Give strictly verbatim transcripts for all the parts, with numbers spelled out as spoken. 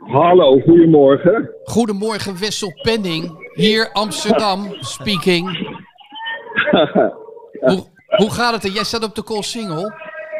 Hallo, goedemorgen. Goedemorgen Wessel Penning, hier Amsterdam speaking. hoe, hoe gaat het er? Jij staat op de Koolsingel.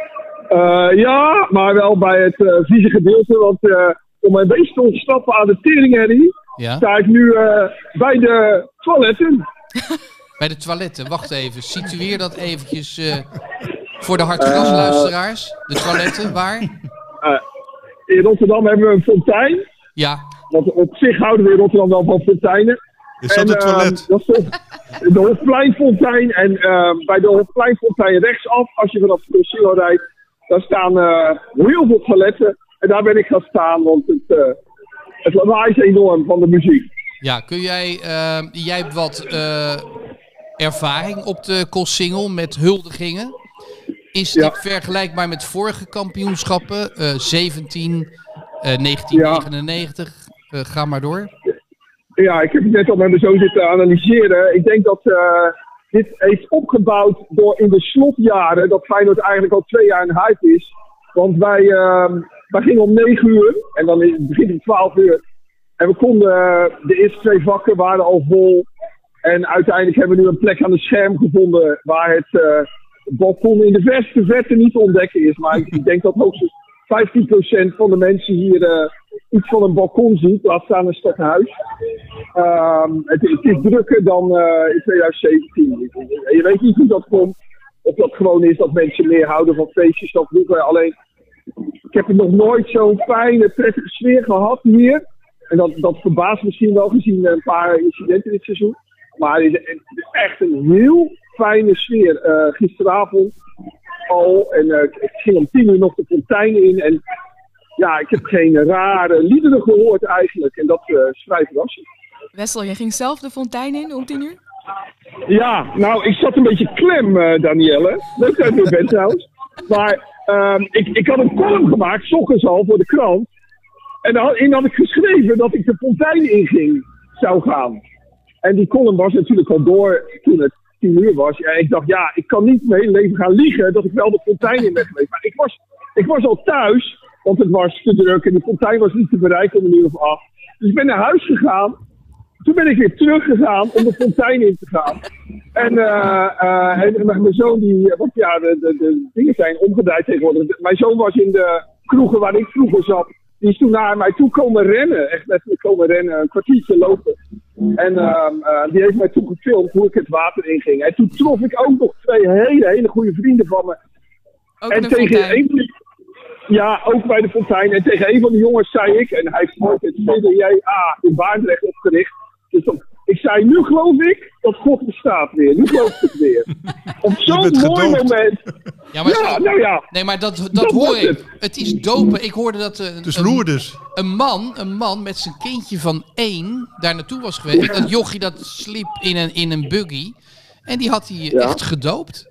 Uh, ja, maar wel bij het uh, vieze gedeelte, want uh, om een beetje te ontsnappen aan de teringherrie, ja? sta ik nu uh, bij de toiletten. Bij de toiletten, wacht even. Situeer dat eventjes uh, voor de hartgrasluisteraars. De toiletten, waar? Uh, in Rotterdam hebben we een fontein. Ja. Want op zich houden we in Rotterdam wel van fonteinen. Is dat een toilet? Uh, dat is de, de Hofpleinfontein. En uh, bij de Hofpleinfontein rechtsaf, als je vanaf de Koolsingel rijdt, daar staan uh, heel veel toiletten. En daar ben ik gaan staan, want het, uh, het lawaai is enorm van de muziek. Ja, kun jij, uh, jij hebt wat uh, ervaring op de Koolsingel met huldigingen. Is dit ja. vergelijkbaar met vorige kampioenschappen? Uh, zeventien, uh, negentien negenennegentig, ja. uh, ga maar door. Ja, ik heb het net al met mijn zoon zitten analyseren. Ik denk dat uh, dit heeft opgebouwd door in de slotjaren dat Feyenoord eigenlijk al twee jaar een hype is. Want wij, uh, wij gingen om negen uur en dan is het begin om twaalf uur. En we konden, uh, de eerste twee vakken waren al vol. En uiteindelijk hebben we nu een plek aan het scherm gevonden waar het uh, balkon in de verste verte niet te ontdekken is. Maar ik, ik denk dat hoogstens vijftien procent van de mensen hier uh, iets van een balkon ziet. Laat staan een stadhuis. Um, het, het is drukker dan uh, in twintig zeventien. Je weet niet hoe dat komt. Of dat gewoon is dat mensen meer houden van feestjes dan vroeger. Alleen, ik heb er nog nooit zo'n fijne, prettige sfeer gehad hier. En dat, dat verbaast misschien wel gezien een paar incidenten dit seizoen. Maar het is, het is echt een heel fijne sfeer. Uh, gisteravond al. En uh, ik ging om tien uur nog de fontein in. En ja, ik heb geen rare liederen gehoord eigenlijk. En dat uh, is vrij verrassend. Wessel, jij ging zelf de fontein in om tien uur? Ja, nou, ik zat een beetje klem, uh, Danielle. Leuk dat je er bent trouwens. Maar um, ik, ik had een column gemaakt, 's ochtends al, voor de krant. En daarin had ik geschreven dat ik de fontein inging zou gaan. En die column was natuurlijk al door toen het tien uur was. Ja, ik dacht, ja, ik kan niet mijn hele leven gaan liegen dat ik wel de fontein in ben geweest. Maar ik was, ik was al thuis, want het was te druk en de fontein was niet te bereiken om een uur of acht. Dus ik ben naar huis gegaan. Toen ben ik weer teruggegaan om de fontein in te gaan. En, uh, uh, en mijn zoon, die, want ja, de, de, de dingen zijn omgedraaid tegenwoordig. Mijn zoon was in de kroegen waar ik vroeger zat. Die is toen naar mij toe komen rennen. Echt met me komen rennen, een kwartiertje lopen. En uh, uh, die heeft mij toen gefilmd hoe ik het water inging. En toen trof ik ook nog twee hele, hele goede vrienden van me. Ook en de tegen fontein. een van die, ja, ook bij de fontein. En tegen een van de jongens zei ik, en hij heeft nooit het C D J A in Baardrecht opgericht. Dus dan, ik zei, nu geloof ik dat God bestaat weer. Nu geloof ik het weer. Op zo'n mooi gedoopt. moment. Ja, maar, Ja, nou ja. Nee, maar dat, dat, Dat hoor was ik. het. Het is dopen. Ik hoorde dat uh, Het is een, Lourdes. een man, een man met zijn kindje van één daar naartoe was geweest. Dat jochie dat sliep in een, in een buggy. En die had hij Ja. echt gedoopt.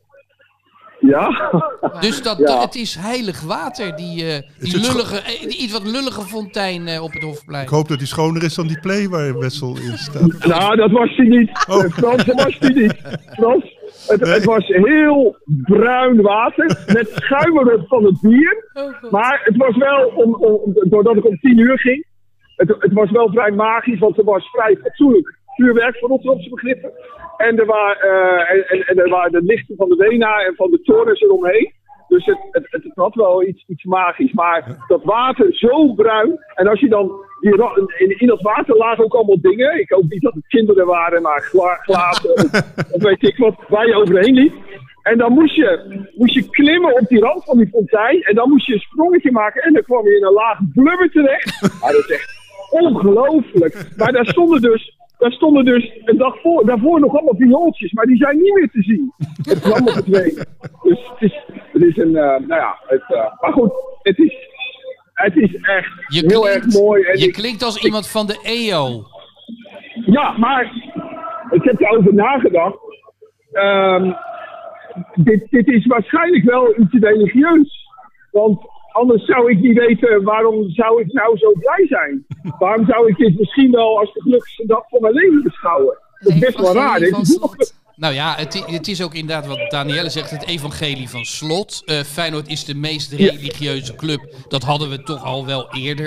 Ja. Dus dat, Ja. dat- het is heilig water, die, uh, die het lullige, eh, die iets wat lullige fontein uh, op het Hofplein. Ik hoop dat die schoner is dan die play waar Wessel in staat. Nou, dat was hij niet. Oh. Eh, Frans, dat was hij niet. Frans, het, Nee. het was heel bruin water met schuimeren van het bier. Oh, God. Maar het was wel, om, om, doordat ik om tien uur ging, het, het was wel vrij magisch, want er was vrij fatsoenlijk vuurwerk voor Rotterdamse begrippen. En er, waren, uh, en, en, en er waren de lichten van de Wena en van de torens eromheen. Dus het, het, het, het had wel iets, iets magisch. Maar dat water zo bruin. En als je dan... Die, ra- in, in dat water lagen ook allemaal dingen. Ik hoop niet dat het kinderen waren, maar gla, glazen. of, of weet ik wat, waar je overheen liep. En dan moest je, moest je klimmen op die rand van die fontein. En dan moest je een sprongetje maken. En dan kwam je in een laag blubber terecht. Maar dat is echt ongelooflijk. Maar daar stonden dus... Daar stonden dus een dag voor, daarvoor nog allemaal viooltjes, maar die zijn niet meer te zien. Het kwam op het ween. Dus het is, het is een, uh, nou ja, het, uh, maar goed, het is, het is echt Je heel klinkt, erg mooi. En je ik- klinkt als iemand van de E O. Ja, maar ik heb erover nagedacht. Um, dit, dit is waarschijnlijk wel iets religieus. Want anders zou ik niet weten waarom zou ik nou zo blij zijn. Waarom zou ik dit misschien wel als de gelukkigste dag van mijn leven beschouwen? Dat is best wel raar. Evangelie van Dit is Slot. Nou ja, het, i- het is ook inderdaad wat Danielle zegt, het evangelie van Slot. Uh, Feyenoord is de meest religieuze club. Dat hadden we toch al wel eerder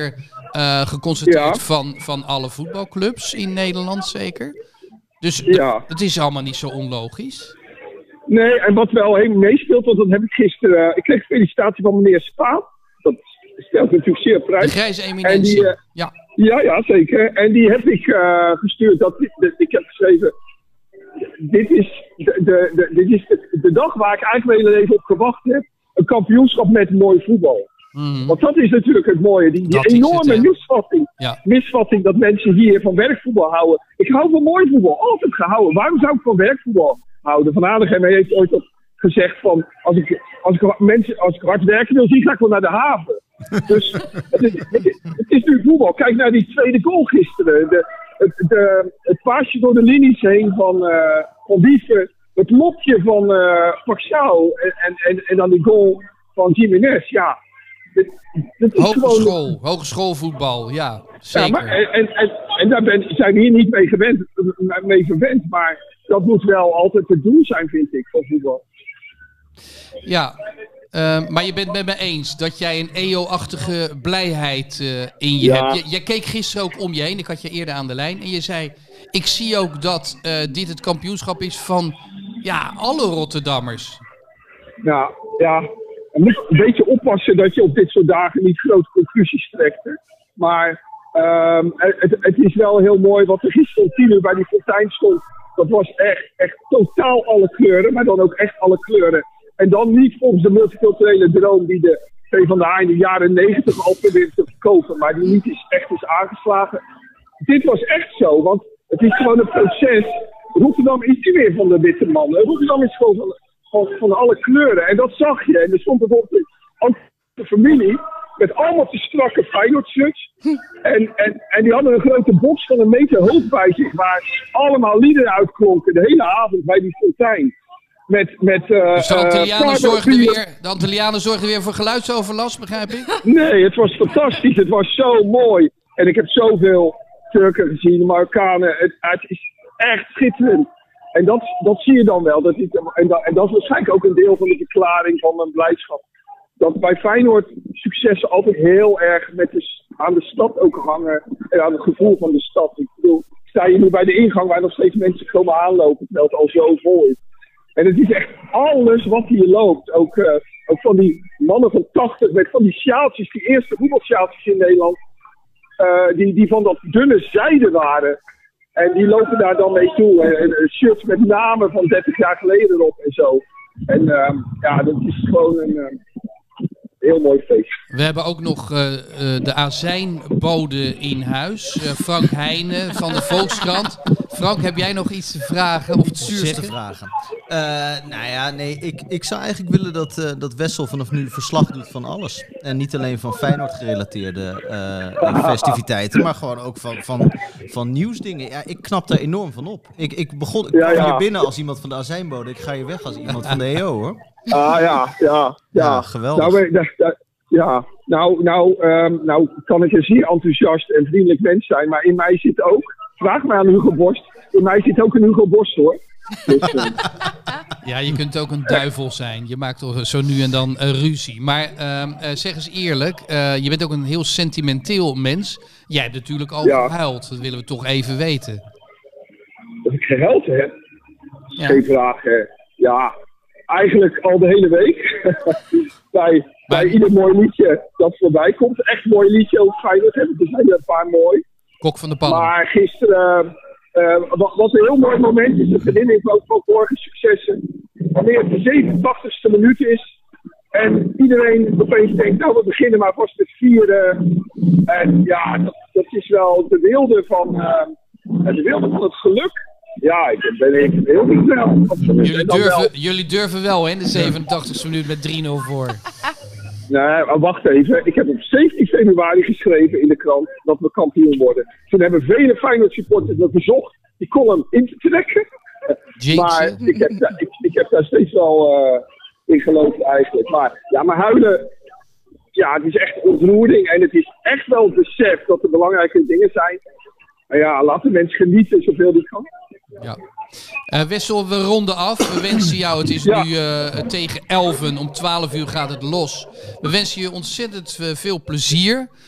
Uh, geconcentreerd Ja. van, van alle voetbalclubs in Nederland zeker. Dus Ja. d- het is allemaal niet zo onlogisch. Nee, en wat wel heel meespeelt, want dat heb ik gisteren... Uh, ik kreeg felicitatie van meneer Spaan. Dat stelt natuurlijk zeer op De prijs. grijze En eminentie. die, uh, ja. Ja, ja, zeker. En die heb ik uh, gestuurd. Dat, dat, ik heb geschreven... Dit is, de, de, de, dit is de, de dag waar ik eigenlijk mijn hele leven op gewacht heb. Een kampioenschap met mooi voetbal. Mhm. Want dat is natuurlijk het mooie. Die, die Dat is enorme het, hè. misvatting. Ja. Misvatting dat mensen hier van werkvoetbal houden. Ik hou van mooi voetbal. Altijd gehouden. Waarom zou ik van werkvoetbal houden? Van Aardigem heeft ooit op gezegd van... Als ik, als, ik, mensen, als ik hard werken wil zien, ga ik wel naar de haven. Dus het is, het, is, het is nu voetbal. Kijk naar die tweede goal gisteren. De, het, de, het paasje door de linies heen van, uh, van Wiever. Het lopje van uh, Paxao. En, en, en, en dan die goal van Jiménez. Ja, dit, dit is gewoon... Hogeschool, hogeschoolvoetbal, ja, Ja, zeker. maar, en, en, en, en daar ben, zijn we hier niet mee gewend, mee verwend. Maar dat moet wel altijd het doel zijn, vind ik, van voetbal. Ja, uh, maar je bent het met me eens dat jij een E O-achtige blijheid uh, in je Ja. hebt. Je, je keek gisteren ook om je heen, ik had je eerder aan de lijn. En je zei, ik zie ook dat uh, dit het kampioenschap is van ja, alle Rotterdammers. Nou, ja, je moet een beetje oppassen dat je op dit soort dagen niet grote conclusies trekt. Hè. Maar um, het, het is wel heel mooi wat er gisteren om tien uur bij die fontein stond. Dat was echt, echt totaal alle kleuren, maar dan ook echt alle kleuren. En dan niet volgens de multiculturele droom die de PvdA in de jaren negentig al probeerde te verkopen, maar die niet is, echt is aangeslagen. Dit was echt zo, want het is gewoon een proces. Rotterdam is niet meer van de witte mannen. Rotterdam is gewoon van, van, van alle kleuren. En dat zag je. En er stond bijvoorbeeld een familie met allemaal te strakke Feyenoord-shirts. En, en, en die hadden een grote box van een meter hoog bij zich, waar allemaal liederen uitklonken de hele avond bij die fontein. Met, met, uh, Dus de Antillianen, uh, zorgden weer, de Antillianen zorgden weer voor geluidsoverlast, begrijp ik? Nee, het was fantastisch. Het was zo mooi. En ik heb zoveel Turken gezien, Marokkanen. Het, het is echt schitterend. En dat, dat zie je dan wel. Dat is, en, dat, en dat is waarschijnlijk ook een deel van de verklaring van mijn blijdschap. Dat bij Feyenoord successen altijd heel erg met de, aan de stad ook hangen. En aan het gevoel van de stad. Ik bedoel, sta je nu bij de ingang waar nog steeds mensen komen aanlopen, terwijl het al zo vol is. En het is echt alles wat hier loopt. Ook, uh, ook van die mannen van tachtig met van die sjaaltjes, die eerste voetbalsjaaltjes in Nederland. Uh, die, die van dat dunne zijde waren. En die lopen daar dan mee toe. En, en shirts met namen van dertig jaar geleden erop en zo. En uh, ja, dat is gewoon een uh, heel mooi feest. We hebben ook nog uh, uh, de azijnbode in huis. Uh, Frank Heijnen van de Volkskrant. Frank, heb jij nog iets te vragen of te Zuurste zeggen? vragen. Uh, nou ja, nee, ik, ik zou eigenlijk willen dat, uh, dat Wessel vanaf nu verslag doet van alles. En niet alleen van Feyenoord gerelateerde uh, festiviteiten, maar gewoon ook van, van, van nieuwsdingen. Ja, ik knap daar enorm van op. Ik, ik begon ik Ja, kwam ja. hier binnen als iemand van de azijnbode. Ik ga hier weg als iemand van de E O, hoor. Ah ja, ja, ja. Ja, geweldig. Nou, we- da- da- ja, nou, nou, um, nou kan ik een zeer enthousiast en vriendelijk mens zijn, maar in mij zit ook, vraag maar aan Hugo Borst, in mij zit ook een Hugo Borst hoor. Dus, uh, Ja, je kunt ook een duivel zijn. Je maakt toch zo nu en dan uh, ruzie. Maar uh, uh, zeg eens eerlijk, uh, je bent ook een heel sentimenteel mens. Jij hebt natuurlijk al Ja. gehuild. Dat willen we toch even weten. dat ik gehuild heb, Ja. geen vraag. Hè. Ja, eigenlijk al de hele week. bij, bij ieder mooi liedje dat voorbij komt. Echt mooi liedje over Feyenoord hebben. Er zijn er een paar mooi. Kok van de Palm. Maar gisteren, uh, wat, wat een heel mooi moment is, de vriendin ook van vorige successen. Wanneer het de zevenentachtigste minuut is. En iedereen opeens denkt, nou we beginnen maar vast met vieren. En ja, dat, dat is wel de wilde van, uh, de wilde van het geluk. Ja, ik ben ik heel niet wel. Absoluut. Jullie En dan durven, wel- jului durven wel, hè, in de zevenentachtigste minuut met drie nul voor. Nee, maar wacht even. Ik heb op zeventien februari geschreven in de krant dat we kampioen worden. Toen hebben vele Feyenoord supporters me verzocht die column in te trekken. Jinxen. Maar ik heb, daar, ik, ik heb daar steeds wel uh, in geloofd eigenlijk. Maar ja, maar huilen, ja, het is echt ontroering. En het is echt wel het besef dat er belangrijke dingen zijn. Maar ja, laat de mensen genieten zoveel die kan. Ja. Uh, Wessel, we ronden af. We wensen jou, het is Ja. nu uh, tegen elfen, om twaalf uur gaat het los. We wensen je ontzettend uh, veel plezier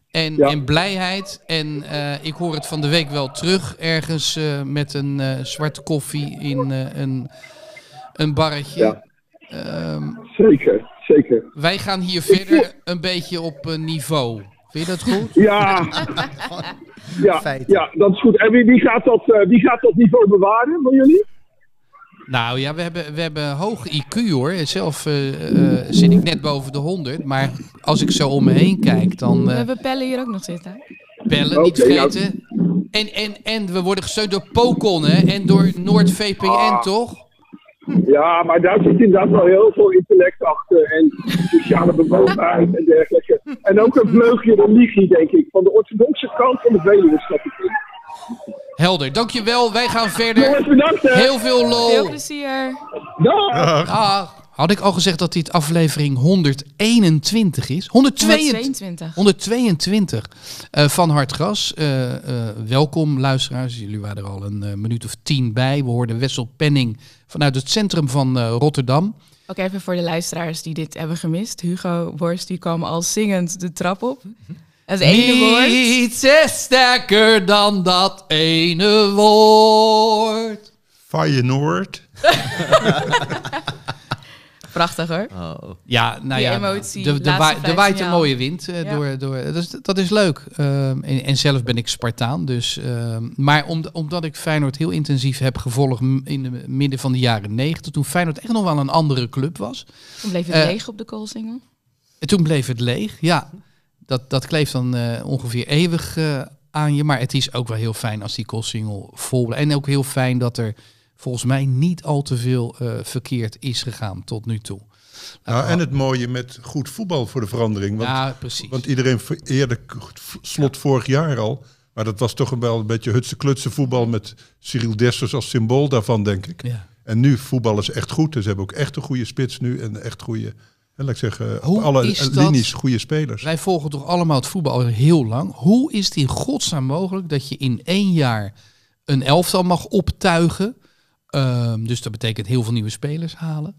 En, Ja. en blijheid. En uh, ik hoor het van de week wel terug. Ergens uh, met een uh, zwarte koffie in uh, een, een barretje. Ja. Um, zeker, zeker. Wij gaan hier verder een beetje op uh, niveau. Vind je dat goed? Ja, ja, ja, dat is goed. En wie, wie, gaat dat, uh, wie gaat dat niveau bewaren van jullie? Nou ja, we hebben, we hebben hoge I Q hoor. Zelf uh, uh, zit ik net boven de honderd. Maar als ik zo om me heen kijk, dan... Uh, we hebben Pelle hier ook nog zitten. Pelle, okay, niet vergeten. Nou... En, en, en we worden gesteund door Pocon hè? En door NoordVPN, ah. toch? Ja, maar daar zit inderdaad wel heel veel intellect achter en sociale bewogenheid en dergelijke. En ook een vleugje religie, denk ik, van de orthodoxe kant van de Veluwe, snap ik. Helder, dankjewel. Wij gaan verder. Jongens, bedankt, hè. Heel veel lol. Veel plezier. Dag. Dag. Had ik al gezegd dat dit aflevering honderdeenentwintig is? honderdtweeëntwintig. honderdtweeëntwintig uh, van Hartgras. Uh, uh, welkom luisteraars. Jullie waren er al een uh, minuut of tien bij. We hoorden Wessel Penning vanuit het centrum van uh, Rotterdam. Ook even voor de luisteraars die dit hebben gemist. Hugo Borst die kwam al zingend de trap op. Het ene woord. Niets is sterker dan dat ene woord. Feyenoord. Prachtig hoor. Oh. Ja, nou Die ja, emotie, de, de, de, waai, de waait een mooie wind. Uh, ja. door, door, dat, is, dat is leuk. Uh, en, en zelf ben ik Spartaan. Dus, uh, maar om, omdat ik Feyenoord heel intensief heb gevolgd in het midden van de jaren negentig, toen Feyenoord echt nog wel een andere club was. Toen bleef het uh, leeg op de Koolsingel. Toen bleef het leeg, ja. Dat, dat kleeft dan uh, ongeveer eeuwig uh, aan je. Maar het is ook wel heel fijn als die Koolsingel vol blijft. En ook heel fijn dat er volgens mij niet al te veel uh, verkeerd is gegaan tot nu toe. Nou, en het mooie met goed voetbal voor de verandering. Want, ja, precies. Want iedereen vereerde Slot ja. vorig jaar al. Maar dat was toch wel een beetje hutse klutse voetbal met Cyril Dessers als symbool daarvan, denk ik. Ja. En nu voetballen ze echt goed. Dus ze hebben ook echt een goede spits nu en echt goede... En laat ik zeggen, Hoe op alle is linies dat? goede spelers. Wij volgen toch allemaal het voetbal al heel lang. Hoe is het in godsnaam mogelijk dat je in één jaar een elftal mag optuigen? Um, dus dat betekent heel veel nieuwe spelers halen.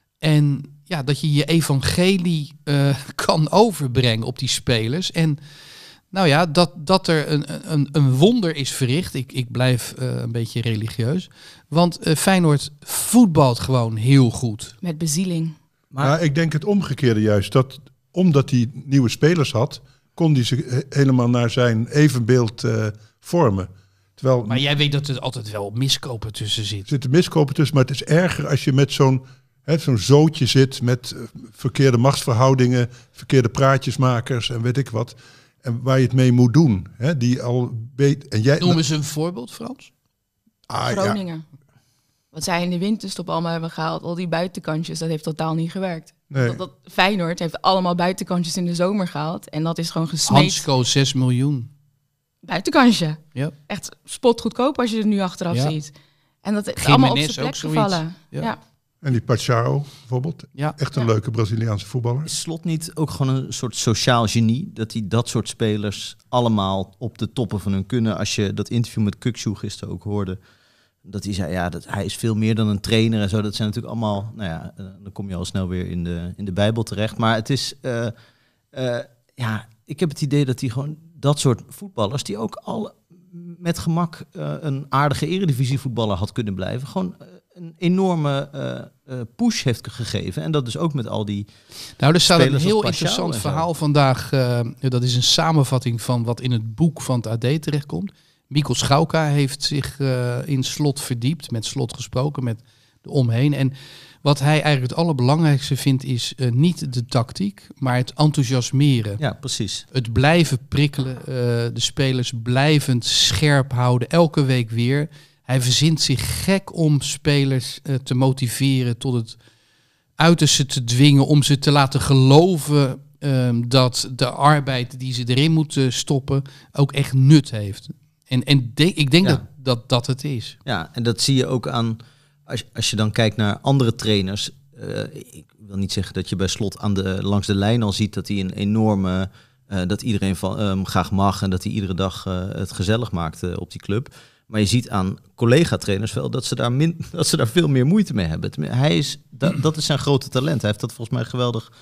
En ja, dat je je evangelie uh, kan overbrengen op die spelers. En nou ja, dat, dat er een, een, een wonder is verricht. Ik, ik blijf uh, een beetje religieus. Want uh, Feyenoord voetbalt gewoon heel goed. Met bezieling. Maar ja, ik denk het omgekeerde juist. Dat omdat hij nieuwe spelers had, kon hij ze he- helemaal naar zijn evenbeeld uh, vormen. Terwijl, maar jij weet dat er altijd wel miskopen tussen zit. Er zitten miskopen tussen, maar het is erger als je met zo'n, hè, zo'n zootje zit met uh, verkeerde machtsverhoudingen, verkeerde praatjesmakers en weet ik wat. En waar je het mee moet doen. Hè, die al weet, en jij, Noem eens een voorbeeld, Frans. Ah, Groningen. Ja. Wat zij in de winterstop allemaal hebben gehaald, al die buitenkantjes, dat heeft totaal niet gewerkt. Nee. Dat, dat Feyenoord heeft allemaal buitenkantjes in de zomer gehaald. En dat is gewoon gesmeed. Hansco, zes miljoen. Buitenkantje. Ja. Echt spotgoedkoop als je het nu achteraf ja. ziet. En dat is Gimenez allemaal op zijn plek gevallen. Ja. Ja. En die Pachao bijvoorbeeld. Ja. Echt een ja. leuke Braziliaanse voetballer. Is Slot niet ook gewoon een soort sociaal genie? Dat hij dat soort spelers allemaal op de toppen van hun kunnen. Als je dat interview met Kukçu gisteren ook hoorde. Dat hij zei, ja, dat hij is veel meer dan een trainer en zo. Dat zijn natuurlijk allemaal, nou ja, uh, dan kom je al snel weer in de, in de Bijbel terecht. Maar het is, uh, uh, ja, ik heb het idee dat hij gewoon dat soort voetballers, die ook al met gemak uh, een aardige eredivisievoetballer had kunnen blijven, gewoon uh, een enorme uh, uh, push heeft gegeven. En dat dus ook met al die Nou, er staat een heel Pachau interessant verhaal vandaag. Uh, dat is een samenvatting van wat in het boek van het A D terechtkomt. Mikkel Schauka heeft zich uh, in Slot verdiept, met Slot gesproken, met de omheen. En wat hij eigenlijk het allerbelangrijkste vindt is uh, niet de tactiek, maar het enthousiasmeren. Ja, precies. Het blijven prikkelen, uh, de spelers blijvend scherp houden, elke week weer. Hij verzint zich gek om spelers uh, te motiveren, tot het uiterste te dwingen, om ze te laten geloven uh, dat de arbeid die ze erin moeten stoppen ook echt nut heeft. En, en de, ik denk ja. dat, dat dat het is. Ja, en dat zie je ook aan, als, als je dan kijkt naar andere trainers. Uh, ik wil niet zeggen dat je bij Slot aan de, langs de lijn al ziet dat hij een enorme, uh, dat iedereen van hem um, graag mag en dat hij iedere dag uh, het gezellig maakt uh, op die club. Maar je ziet aan collega-trainers wel dat ze daar, min, dat ze daar veel meer moeite mee hebben. Hij is, dat, dat is zijn grote talent. Hij heeft dat volgens mij geweldig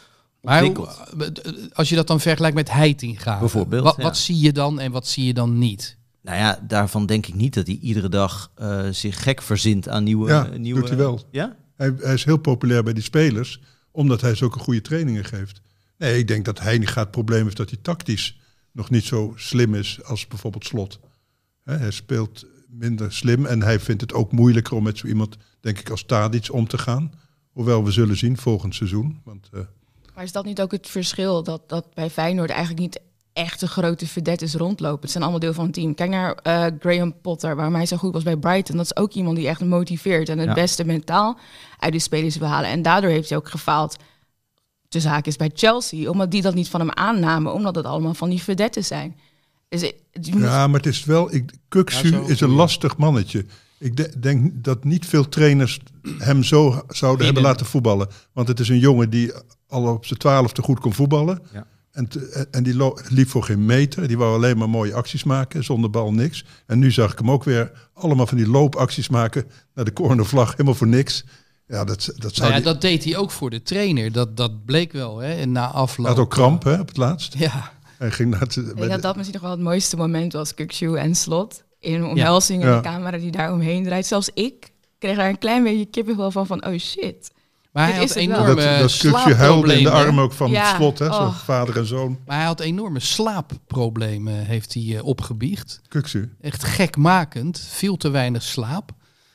Maar ontwikkeld. hoe- als je dat dan vergelijkt met Heitinga, Bijvoorbeeld, wat, ja. wat zie je dan en wat zie je dan niet? Nou ja, daarvan denk ik niet dat hij iedere dag uh, zich gek verzint aan nieuwe... Ja, uh, nieuwe doet hij wel. Ja? Hij, hij is heel populair bij die spelers, omdat hij zulke goede trainingen geeft. Nee, ik denk dat Heitinga het probleem heeft dat hij tactisch nog niet zo slim is als bijvoorbeeld Slot. He, hij speelt minder slim en hij vindt het ook moeilijker om met zo iemand, denk ik, als Tadic om te gaan. Hoewel we zullen zien volgend seizoen. Want, uh, Maar is dat niet ook het verschil dat, dat bij Feyenoord eigenlijk niet echt een grote vedettes rondlopen? Het zijn allemaal deel van het team. Kijk naar uh, Graham Potter, waarom hij zo goed was bij Brighton. Dat is ook iemand die echt motiveert en het Ja. beste mentaal uit de spelers wil halen. En daardoor heeft hij ook gefaald de zaak is bij Chelsea, omdat die dat niet van hem aannamen, omdat het allemaal van die vedettes zijn. Dus het, het moet... Ja, maar het is wel... Ik, Kuksu Ja, zo- is een lastig mannetje. Ik de- denk dat niet veel trainers hem zo zouden Binnen. hebben laten voetballen. Want het is een jongen die al op zijn twaalfde goed kon voetballen. Ja. En, te- en die lo- liep voor geen meter. Die wou alleen maar mooie acties maken, zonder bal niks. En nu zag ik hem ook weer allemaal van die loopacties maken naar de cornervlag, helemaal voor niks. Ja, dat, dat zou Nou ja, die- dat deed hij ook voor de trainer. Dat, dat bleek wel. Hè? En na afloop... Hij had ook kramp, hè, op het laatst. Ja, Hij ging naar het, Ik bij denk dat de- dat misschien nog wel het mooiste moment was, Kukçu en Slot. In een omhelzing en Ja. de camera die daar omheen draait. Zelfs ik kreeg daar een klein beetje kippenvel van, van oh shit. maar hij Dit had is het wel. enorme dat, dat Kuksu huilde in de arm ook van Ja, het Slot, hè, zo oh. vader en zoon. Maar hij had enorme slaapproblemen, heeft hij uh, opgebiecht. Kuksu. Echt gekmakend, veel te weinig slaap.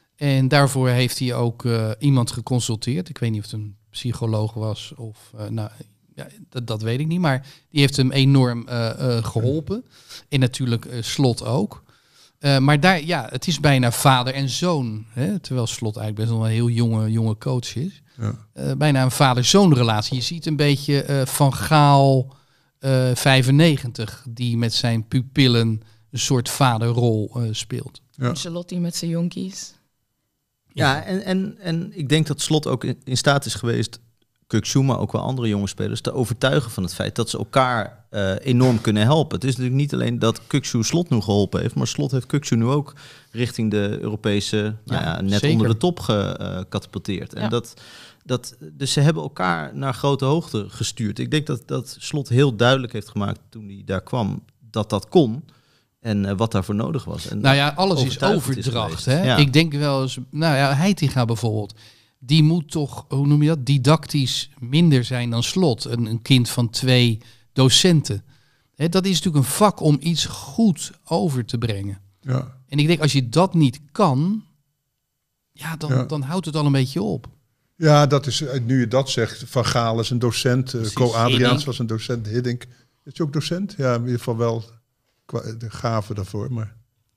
En daarvoor heeft hij ook uh, iemand geconsulteerd. Ik weet niet of het een psycholoog was of... Uh, nou, ja, dat, dat weet ik niet, maar die heeft hem enorm uh, uh, geholpen. En natuurlijk uh, Slot ook. Uh, maar daar, ja, het is bijna vader en zoon. Hè? Terwijl Slot eigenlijk best wel een heel jonge, jonge coach is. Ja. Uh, bijna een vader-zoon relatie. Je ziet een beetje uh, Van Gaal uh, vijfennegentig, die met zijn pupillen een soort vaderrol uh, speelt. Ja. Charlotte met zijn jonkies. Ja, en, en, en ik denk dat Slot ook in, in staat is geweest, Kukçu, maar ook wel andere jonge spelers, te overtuigen van het feit dat ze elkaar uh, enorm kunnen helpen. Het is natuurlijk niet alleen dat Kukçu Slot nu geholpen heeft, maar Slot heeft Kukçu nu ook richting de Europese, nou ja, net zeker. onder de top gecatapulteerd. En Ja. dat, dat, dus ze hebben elkaar naar grote hoogte gestuurd. Ik denk dat, dat Slot heel duidelijk heeft gemaakt toen hij daar kwam, dat dat kon. En uh, wat daarvoor nodig was. En Nou ja, alles is overtuigend is overdracht. geweest. Hè? Ja. Ik denk wel eens, nou ja, Heitinga bijvoorbeeld. Die moet toch, hoe noem je dat, didactisch minder zijn dan Slot. Een, een kind van twee docenten. Hè, dat is natuurlijk een vak om iets goed over te brengen. Ja. En ik denk, als je dat niet kan, ja, dan, Ja. dan houdt het al een beetje op. Ja, dat is, nu je dat zegt, Van Gaal is een docent, uh, Co Adriaans Hiddink. was een docent, Hiddink. Is hij ook docent? Ja, in ieder geval wel qua- de gave daarvoor. Maar,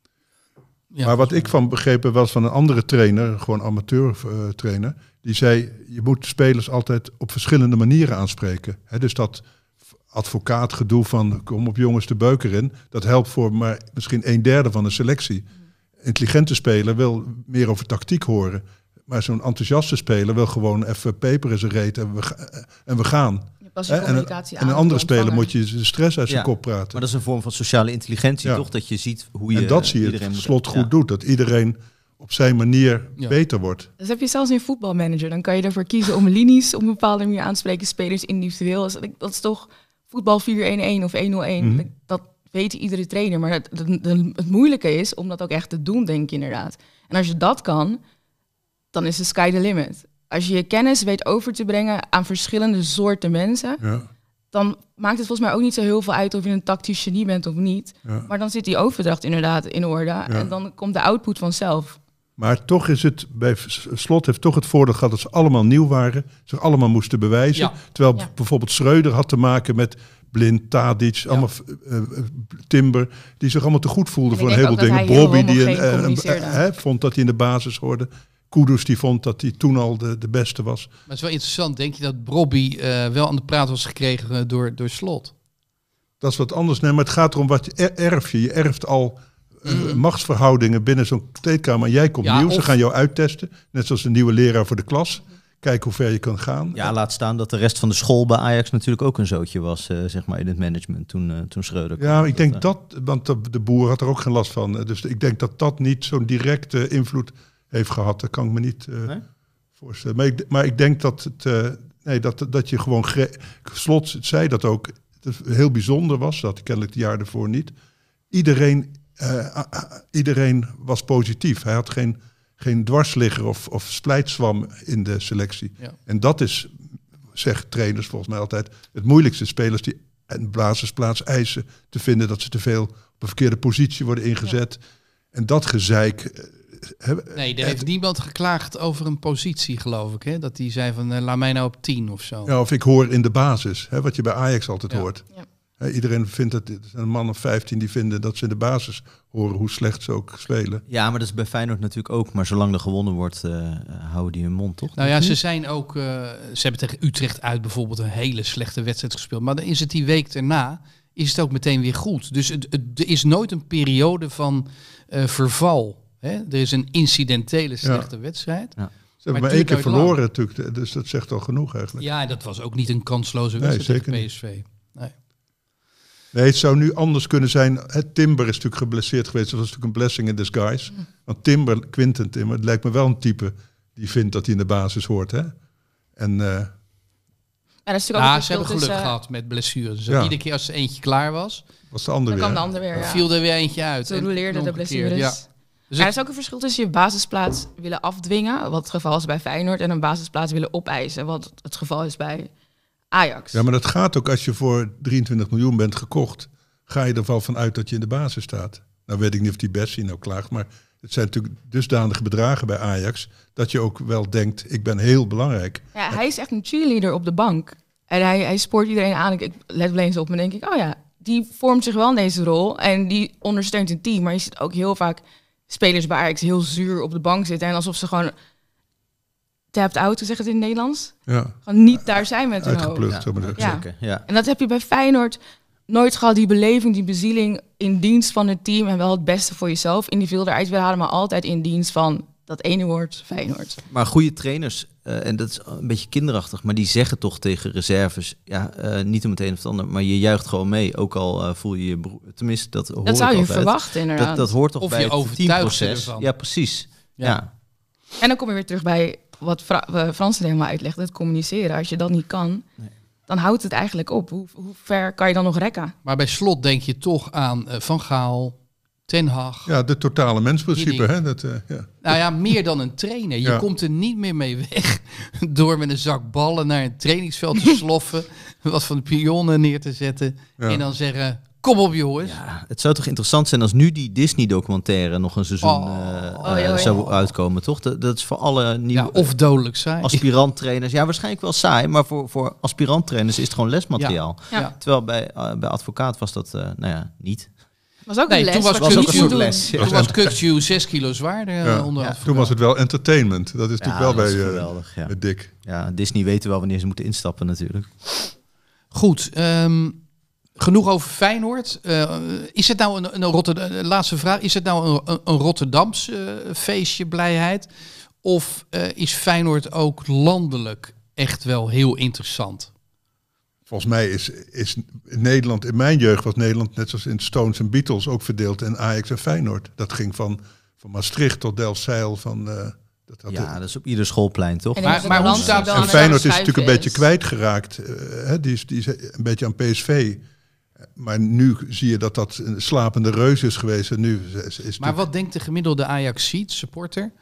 Ja, maar wat ik van begrepen was van een andere trainer, gewoon amateur uh, trainer, die zei, je moet spelers altijd op verschillende manieren aanspreken. Hè, dus dat advocaatgedoe van kom op jongens de beuker in, dat helpt voor maar misschien een derde van de selectie. Intelligente speler wil meer over tactiek horen. Maar zo'n enthousiaste speler wil gewoon even peper in zijn reet en we, ga- en we gaan. Pas Hè, je en, een, communicatie en een aan andere te speler ontvangen. moet je de stress uit zijn Ja, kop praten. Maar dat is een vorm van sociale intelligentie, Ja. toch? Dat je ziet hoe je En dat zie je iedereen het moet- Slot goed ja. doet. Dat iedereen op zijn manier Ja. beter wordt. Dat heb je zelfs in voetbalmanager. Dan kan je ervoor kiezen om linies op een bepaalde manier aan te spreken, spelers individueel. Dus dat, dat is toch voetbal vier een een of een nul een. Mhm. Dat, dat weet iedere trainer. Maar het, het, het moeilijke is om dat ook echt te doen, denk ik inderdaad. En als je dat kan, dan is de sky the limit. Als je je kennis weet over te brengen aan verschillende soorten mensen, Ja, dan maakt het volgens mij ook niet zo heel veel uit of je een tactisch genie bent of niet. ja. Maar dan zit die overdracht inderdaad in orde. En dan komt de output vanzelf. Maar toch is het, bij Slot heeft toch het voordeel gehad dat ze allemaal nieuw waren. Zich allemaal moesten bewijzen. Ja. Terwijl Ja. bijvoorbeeld Schreuder had te maken met Blind, Tadic, allemaal uh, uh, Timber. Die zich allemaal te goed voelden En voor ik een denk heleboel ook dingen. dat hij heel Bobby die een, homogeen uh, communiceerde. uh, uh, vond dat hij in de basis hoorde. Kudus die vond dat hij toen al de, de beste was. Maar het is wel interessant. Denk je dat Bobby uh, wel aan de praat was gekregen uh, door, door Slot? Dat is wat anders. Nee, maar het gaat erom wat je er- erf je. Je erft al uh, Mm. machtsverhoudingen binnen zo'n kleedkamer. En jij komt Ja, nieuw. Ze of- gaan jou uittesten. Net zoals een nieuwe leraar voor de klas. Kijken hoe ver je kan gaan. Ja, laat staan dat de rest van de school bij Ajax natuurlijk ook een zootje was, uh, zeg maar, in het management toen, uh, toen Schreuder kwam. Ja, ik denk uh, dat, want de, de boer had er ook geen last van. Dus ik denk dat dat niet zo'n directe invloed heeft gehad. Dat kan ik me niet uh, Nee? voorstellen. Maar ik, maar ik denk dat het, uh, nee, dat, dat je gewoon... Gre- Slot zei dat ook, dat het heel bijzonder was, dat kennelijk het jaar ervoor niet. Iedereen, uh, iedereen was positief. Hij had geen, geen dwarsligger of, of splijtswam in de selectie. Ja. En dat is, zeggen trainers volgens mij altijd, het moeilijkste. Spelers die een basisplaats eisen, te vinden dat ze te veel op een verkeerde positie worden ingezet. Ja. En dat gezeik... Nee, er heeft niemand geklaagd over een positie, geloof ik. Hè? Dat die zei van, uh, laat mij nou op tien of zo. Ja, of ik hoor in de basis, hè, wat je bij Ajax altijd ja. hoort. Ja. Hè, iedereen vindt dat, er zijn een man of vijftien die vinden dat ze in de basis horen hoe slecht ze ook spelen. Ja, maar dat is bij Feyenoord natuurlijk ook. Maar zolang er gewonnen wordt, uh, houden die hun mond, toch? Nou ja, ze zijn ook, uh, ze hebben tegen Utrecht uit bijvoorbeeld een hele slechte wedstrijd gespeeld. Maar dan is het die week daarna, is het ook meteen weer goed. Dus het, het, er is nooit een periode van uh, verval. He, er is een incidentele slechte ja. wedstrijd. Ja. Ze hebben maar één keer verloren natuurlijk, dus dat zegt al genoeg eigenlijk. Ja, dat was ook niet een kansloze wedstrijd nee, tegen P S V. Nee. nee, het zou nu anders kunnen zijn. Het Timber is natuurlijk geblesseerd geweest. Dat was natuurlijk een blessing in disguise. Mm. Want Timber, Quinten Timber, het lijkt me wel een type die vindt dat hij in de basis hoort. Hè? En... Uh, ja, dat is ook ja, ze hebben geluk uh, gehad met blessures. Dus ja. Iedere keer als er eentje klaar was, was de ander dan weer. kwam de ander weer. Ja. Viel er weer eentje uit. Zo roleerde de blessures. Ja. Dus ja, er is ook een verschil tussen je basisplaats willen afdwingen, wat het geval is bij Feyenoord, en een basisplaats willen opeisen, wat het geval is bij Ajax. Ja, maar dat gaat ook als je voor drieëntwintig miljoen bent gekocht, ga je er wel van uit dat je in de basis staat. Nou weet ik niet of die Bessie nou klaagt, maar het zijn natuurlijk dusdanige bedragen bij Ajax, dat je ook wel denkt, ik ben heel belangrijk. Ja, hij is echt een cheerleader op de bank. En hij, hij spoort iedereen aan. Ik let wel eens op me en denk ik, oh ja, die vormt zich wel in deze rol en die ondersteunt een team. Maar je ziet ook heel vaak spelers bij Ajax heel zuur op de bank zitten en alsof ze gewoon tapped out, hoe zeg het in het Nederlands? Ja. Gewoon niet daar zijn met hun hoofd. Ja. Ja. Ja. En dat heb je bij Feyenoord nooit gehad, die beleving, die bezieling in dienst van het team en wel het beste voor jezelf. Individueel eruit willen halen, maar altijd in dienst van dat ene woord, Feyenoord. Maar goede trainers, uh, en dat is een beetje kinderachtig, maar die zeggen toch tegen reserves, ja, uh, niet om het een of het ander, maar je juicht gewoon mee, ook al uh, voel je je broer. Tenminste, dat hoor Dat zou ik je altijd. verwachten, inderdaad. Dat, dat hoort toch of bij je het teamproces. Ja, precies. Ja. Ja. En dan kom je weer terug bij wat Fra- uh, Frans er helemaal uitlegt, het communiceren. Als je dat niet kan, nee. dan houdt het eigenlijk op. Hoe, hoe ver kan je dan nog rekken? Maar bij Slot denk je toch aan uh, Van Gaal, Ten Hag. Ja, de totale mensprincipe. Hè? Dat, uh, ja. Nou ja, meer dan een trainer. Je ja. komt er niet meer mee weg door met een zak ballen naar een trainingsveld te sloffen, wat van de pionnen neer te zetten ja. en dan zeggen, kom op jongens. Ja, het zou toch interessant zijn als nu die Disney-documentaire nog een seizoen oh. uh, oh, uh, zou uitkomen, toch? Dat, dat is voor alle nieuwe... Ja, of dodelijk saai. Aspirant-trainers. Ja, waarschijnlijk wel saai, maar voor, voor aspirant-trainers is het gewoon lesmateriaal. Ja. Ja. Terwijl bij, uh, bij advocaat was dat, uh, nou ja, niet. Was ook nee, een les. Toen was, was ook een soort les. Ja. Toen was Kukju zes kilo zwaarder. Ja. Onder ja. Toen was het wel entertainment. Dat is ja, natuurlijk wel bij, uh, geweldig, ja. bij Dick. Ja, Disney weten wel wanneer ze moeten instappen natuurlijk. Goed, um, genoeg over Feyenoord. Uh, is het nou een, een Rotterdam, laatste vraag, is het nou een, een Rotterdams uh, feestje, blijheid? Of uh, is Feyenoord ook landelijk echt wel heel interessant? Volgens mij is, is Nederland, in mijn jeugd was Nederland net zoals in Stones en Beatles ook verdeeld in Ajax en Feyenoord. Dat ging van, van Maastricht tot Delfzijl. Van, uh, dat had ja, dat is op ieder schoolplein, toch? En maar, maar hoe staat en Feyenoord is natuurlijk een beetje kwijtgeraakt. Uh, hè, die, is, die is een beetje aan P S V. Maar nu zie je dat dat een slapende reus is geweest. En nu is, is maar wat denkt de gemiddelde Ajaxiet supporter,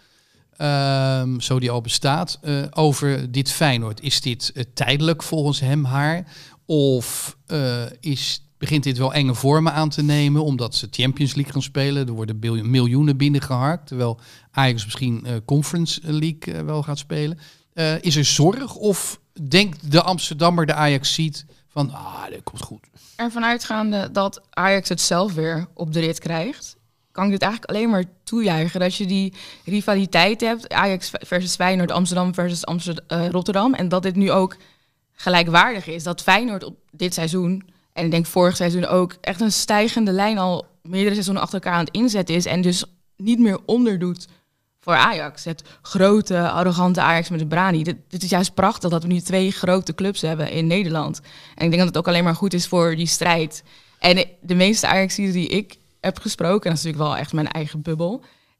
um, zo die al bestaat, uh, over dit Feyenoord? Is dit uh, tijdelijk volgens hem haar? Of uh, is, begint dit wel enge vormen aan te nemen omdat ze Champions League gaan spelen? Er worden biljoen, miljoenen binnengeharkt, terwijl Ajax misschien uh, Conference League uh, wel gaat spelen. Uh, is er zorg of denkt de Amsterdammer, de Ajaxiet, van ah, dat komt goed? Ervan uitgaande dat Ajax het zelf weer op de rit krijgt, kan ik dit eigenlijk alleen maar toejuichen. Dat je die rivaliteit hebt, Ajax versus Feyenoord, Amsterdam versus Amsterdam, uh, Rotterdam. En dat dit nu ook gelijkwaardig is. Dat Feyenoord op dit seizoen, en ik denk vorig seizoen ook, echt een stijgende lijn al meerdere seizoenen achter elkaar aan het inzetten is. En dus niet meer onderdoet voor Ajax. Het grote, arrogante Ajax met de Brani. Dit, dit is juist prachtig dat we nu twee grote clubs hebben in Nederland. En ik denk dat het ook alleen maar goed is voor die strijd. En de meeste Ajaxiden die ik heb gesproken, en dat is natuurlijk wel echt mijn eigen bubbel,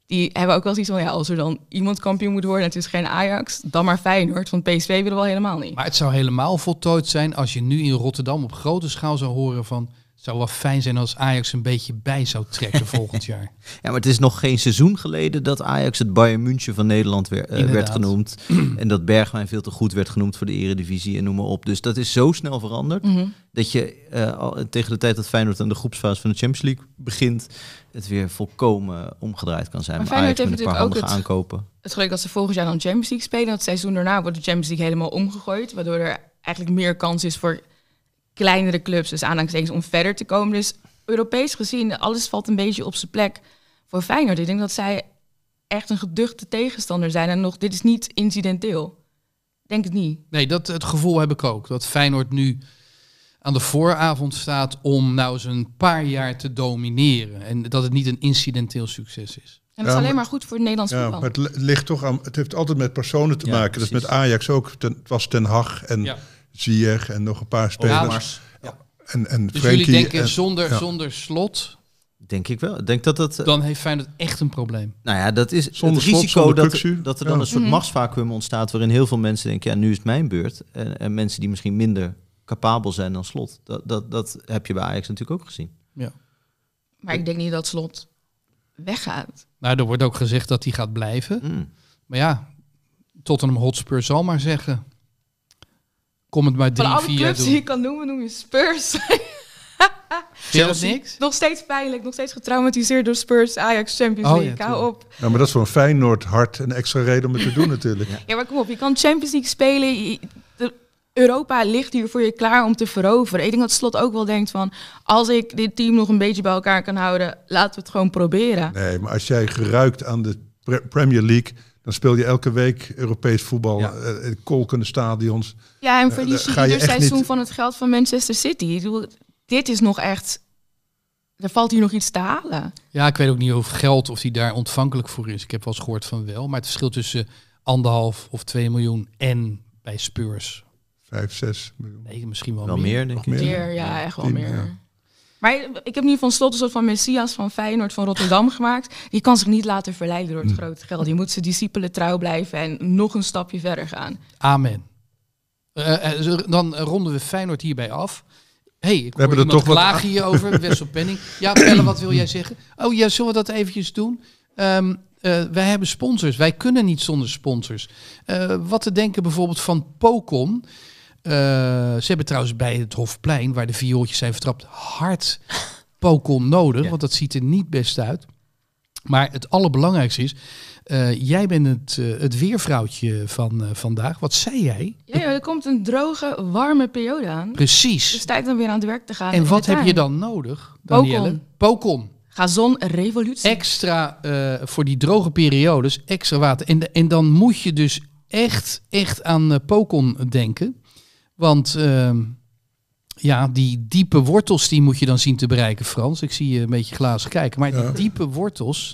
Die hebben ook wel zoiets van, ja, als er dan iemand kampioen moet worden, het is geen Ajax, dan maar Feyenoord. Want P S V willen we wel helemaal niet. Maar het zou helemaal voltooid zijn als je nu in Rotterdam op grote schaal zou horen van... Het zou wel fijn zijn als Ajax een beetje bij zou trekken volgend jaar. Ja, maar het is nog geen seizoen geleden dat Ajax het Bayern München van Nederland weer, uh, werd genoemd. En dat Bergwijn veel te goed werd genoemd voor de Eredivisie en noem maar op. Dus dat is zo snel veranderd Mm-hmm. dat je uh, al, tegen de tijd dat Feyenoord aan de groepsfase van de Champions League begint, het weer volkomen omgedraaid kan zijn. Maar Maar Feyenoord Ajax met een heeft paar natuurlijk handige ook aankopen. Het geluk dat ze volgend jaar dan Champions League spelen. Het seizoen daarna wordt de Champions League helemaal omgegooid. Waardoor er eigenlijk meer kans is voor kleinere clubs, dus aanhalingstekens, om verder te komen. Dus Europees gezien, alles valt een beetje op zijn plek voor Feyenoord. Ik denk dat zij echt een geduchte tegenstander zijn. En nog, dit is niet incidenteel. Ik denk het niet. Nee, dat, het gevoel heb ik ook. Dat Feyenoord nu aan de vooravond staat om nou eens een paar jaar te domineren. En dat het niet een incidenteel succes is. En dat Ja, is alleen maar- maar goed voor het Nederlands Ja, voetbal. maar het li- ligt toch aan. Het heeft altijd met personen te Ja, maken. Dat is precies. met Ajax ook. Ten, het was Ten Hag en Ja. Ziyech en nog een paar spelers. Overmars. En, en Dus Frenkie jullie denken en- zonder, ja. zonder Slot, Denk ik wel. Ik denk dat dat... dan heeft Feyenoord echt een probleem. Nou ja, dat is Zonder het Slot, risico zonder dat, Kukçu. dat er dan Ja. een soort Mhm. machtsvacuum ontstaat waarin heel veel mensen denken, ja, nu is het mijn beurt. En, en mensen die misschien minder capabel zijn dan Slot. Dat, dat, dat heb je bij Ajax natuurlijk ook gezien. Ja. Maar ik denk niet dat Slot weggaat. Nou, er wordt ook gezegd dat hij gaat blijven. Mm. Maar ja, Tottenham Hotspur zal maar zeggen. Kom het maar Van drie, alle vier clubs die doen. je kan noemen, noem je Spurs. Vind je dat niks? Nog steeds pijnlijk, nog steeds getraumatiseerd door Spurs, Ajax, Champions Oh, League. ja, Hou tuurlijk. op. Ja, maar dat is voor een Feyenoord hard een extra reden om het te doen natuurlijk. Ja, maar kom op, je kan Champions League spelen. Je- de- Europa ligt hier voor je klaar om te veroveren. Ik denk dat Slot ook wel denkt van, als ik dit team nog een beetje bij elkaar kan houden, laten we het gewoon proberen. Nee, maar als jij geruikt aan de pre- Premier League, dan speel je elke week Europees voetbal, Ja. eh, in kolkende stadions. Ja, en Eh, verlies je ga je ieder echt seizoen niet- van het geld van Manchester City. Ik bedoel, dit is nog echt, er valt hier nog iets te halen. Ja, ik weet ook niet of geld, of die daar ontvankelijk voor is. Ik heb wel eens gehoord van wel. Maar het verschil tussen anderhalf of twee miljoen en bij Spurs. Vijf, zes miljoen. Nee, misschien wel, Wel meer. meer, denk Nog ik. meer? Meer, ja, echt wel Tien, meer. ja. Maar ik heb nu van Slot een soort van Messias van Feyenoord van Rotterdam gemaakt. Die kan zich niet laten verleiden door het grote geld. Die moet zijn discipelen trouw blijven en nog een stapje verder gaan. Amen. Eh, eh, dan ronden we Feyenoord hierbij af. Hey, ik hoor hebben er iemand toch wat klagen hierover. Wessel Penning. Ja, Pelle, wat wil jij zeggen? Oh ja, zullen we dat eventjes doen? Ehm, eh, wij hebben sponsors. Wij kunnen niet zonder sponsors. Eh, wat te denken bijvoorbeeld van Pocon. Eh, ze hebben trouwens bij het Hofplein, waar de viooltjes zijn vertrapt, hard Pocon nodig. Ja. Want dat ziet er niet best uit. Maar het allerbelangrijkste is, eh, jij bent het, eh, het weervrouwtje van eh, vandaag. Wat zei jij? Ja, ja, er komt een droge, warme periode aan. Precies. Dus tijd om weer aan het werk te gaan. En in wat de heb tuin. je dan nodig, Danielle? Pocon. Gazon revolutie. Extra eh, voor die droge periodes, extra water. En, de- en dan moet je dus echt, echt aan eh, Pocon denken. Want ehm, ja, die diepe wortels die moet je dan zien te bereiken, Frans. Ik zie je een beetje glazig kijken. Maar Ja. die diepe wortels,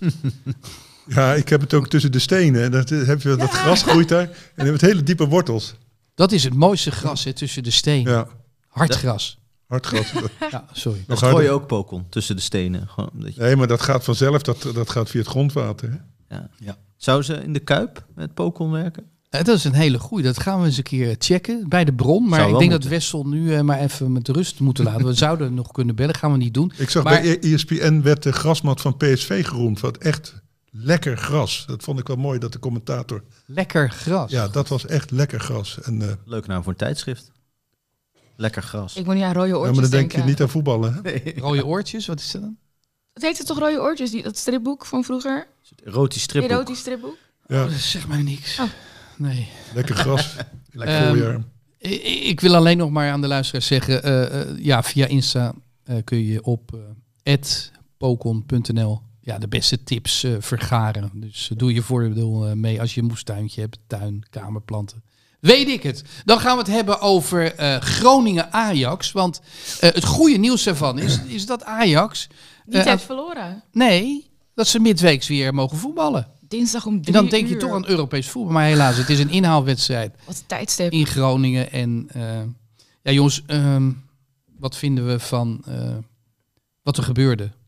Ja, ik heb het ook tussen de stenen. Dat, heb je, dat gras groeit daar. En je hebt hele diepe wortels. dat is het mooiste gras hè, tussen de stenen. Ja, Hard gras. hard gras. Ja, sorry. Nog Gooi je harder. ook Pocon tussen de stenen. Gewoon omdat je, Nee, maar dat gaat vanzelf. Dat, dat gaat via het grondwater. Hè? ja. Ja. Zou ze in de Kuip met Pocon werken? Eh, dat is een hele goeie. Dat gaan we eens een keer checken bij de bron. Maar Zou ik wel denk moeten. dat Wessel nu eh, maar even met rust moeten laten. We zouden nog kunnen bellen, gaan we niet doen. Ik zag Maar- bij E S P N werd de grasmat van P S V geroemd. Wat echt lekker gras. Dat vond ik wel mooi dat de commentator... Lekker gras. Ja, dat was echt lekker gras. En, eh, Leuk naam voor een tijdschrift. Lekker gras. Ik moet niet aan rode ja, oortjes maar dan denk je denken. niet aan voetballen. Hè? Rode oortjes, wat is dat dan? Het heette toch rode oortjes, die, dat stripboek van vroeger? Erotisch stripboek. Erotisch stripboek? Ja, Oh, zeg maar niks. Oh. Nee. lekker gras. Lekker Ehm, voorjaar. Ik, ik wil alleen nog maar aan de luisteraars zeggen, eh, eh, ja, via Insta eh, kun je op eh at pocon punt n l ja, de beste tips eh, vergaren. Dus eh, doe je voordeel eh, mee als je een moestuintje hebt, tuin, kamerplanten. Weet ik het. Dan gaan we het hebben over eh, Groningen-Ajax. Want eh, het goede nieuws daarvan is, is dat Ajax... Niet eh, heeft verloren. nee, dat ze midweeks weer mogen voetballen. Dinsdag om drie En dan denk je uur. toch aan Europees voetbal. Maar helaas, het is een inhaalwedstrijd Wat een tijdstip. in Groningen. En eh, ja jongens, ehm, wat vinden we van eh, wat er gebeurde?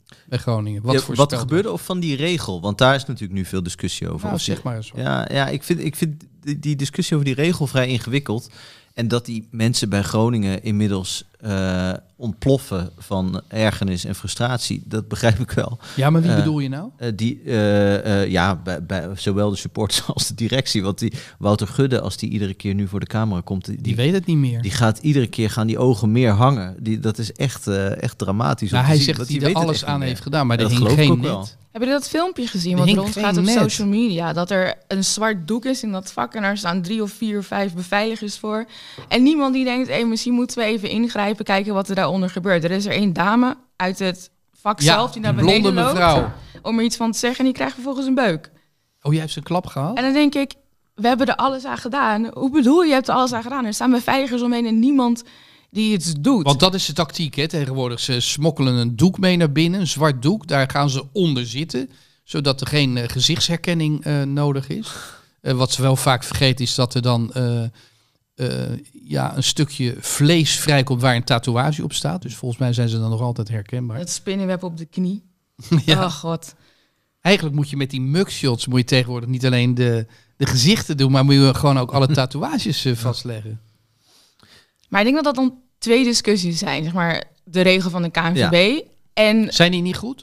bij Groningen? Wat, Ja, voor wat er gebeurde of van die regel? Want daar is natuurlijk nu veel discussie over. Nou, Of die- zeg maar eens. wat. Ja, ja ik, vind, ik vind die, die discussie over die regel vrij ingewikkeld. En dat die mensen bij Groningen inmiddels uh, ontploffen van ergernis en frustratie, dat begrijp ik wel. Ja, maar wie Uh, bedoel je nou? Uh, die, uh, uh, ja, bij, bij zowel de supporters als de directie. Want die Wouter Gudde, als die iedere keer nu voor de camera komt, die, Die weet het niet meer. die gaat iedere keer gaan die ogen meer hangen. Die, dat is echt, uh, echt dramatisch. Nou, om te hij zien, zegt want dat die hij er weet het alles echt aan niet heeft meer. gedaan, maar Ja, er dat hing geloof ik geen ook wel. net. Heb je dat filmpje gezien Er wat hing rondgaat geen op net. social media? Dat er een zwart doek is in dat vak en daar staan drie of vier of vijf beveiligers voor. En niemand die denkt, hey, misschien moeten we even ingrijpen, kijken wat er daaronder gebeurt. Er is er één dame uit het vak Ja, zelf die naar die beneden blonde loopt mevrouw. om er iets van te zeggen en die krijgt vervolgens een beuk. Oh, jij hebt zijn klap gehad? En dan denk ik, we hebben er alles aan gedaan. Hoe bedoel je, je hebt er alles aan gedaan? Er staan beveiligers omheen en niemand die iets doet. Want dat is de tactiek, hè, tegenwoordig. Ze smokkelen een doek mee naar binnen, een zwart doek. Daar gaan ze onder zitten, zodat er geen uh, gezichtsherkenning uh, nodig is. Uh, wat ze wel vaak vergeten is dat er dan uh, uh, ja, een stukje vlees vrijkomt waar een tatoeage op staat. Dus volgens mij zijn ze dan nog altijd herkenbaar. Het spinnenweb op de knie. Ja. Oh god. Eigenlijk moet je met die mugshots moet je tegenwoordig niet alleen de, de gezichten doen, maar moet je gewoon ook alle tatoeages uh, vastleggen. Maar ik denk dat dat dan twee discussies zijn. Zeg maar de regel van de K N V B. Ja. En Zijn die niet goed?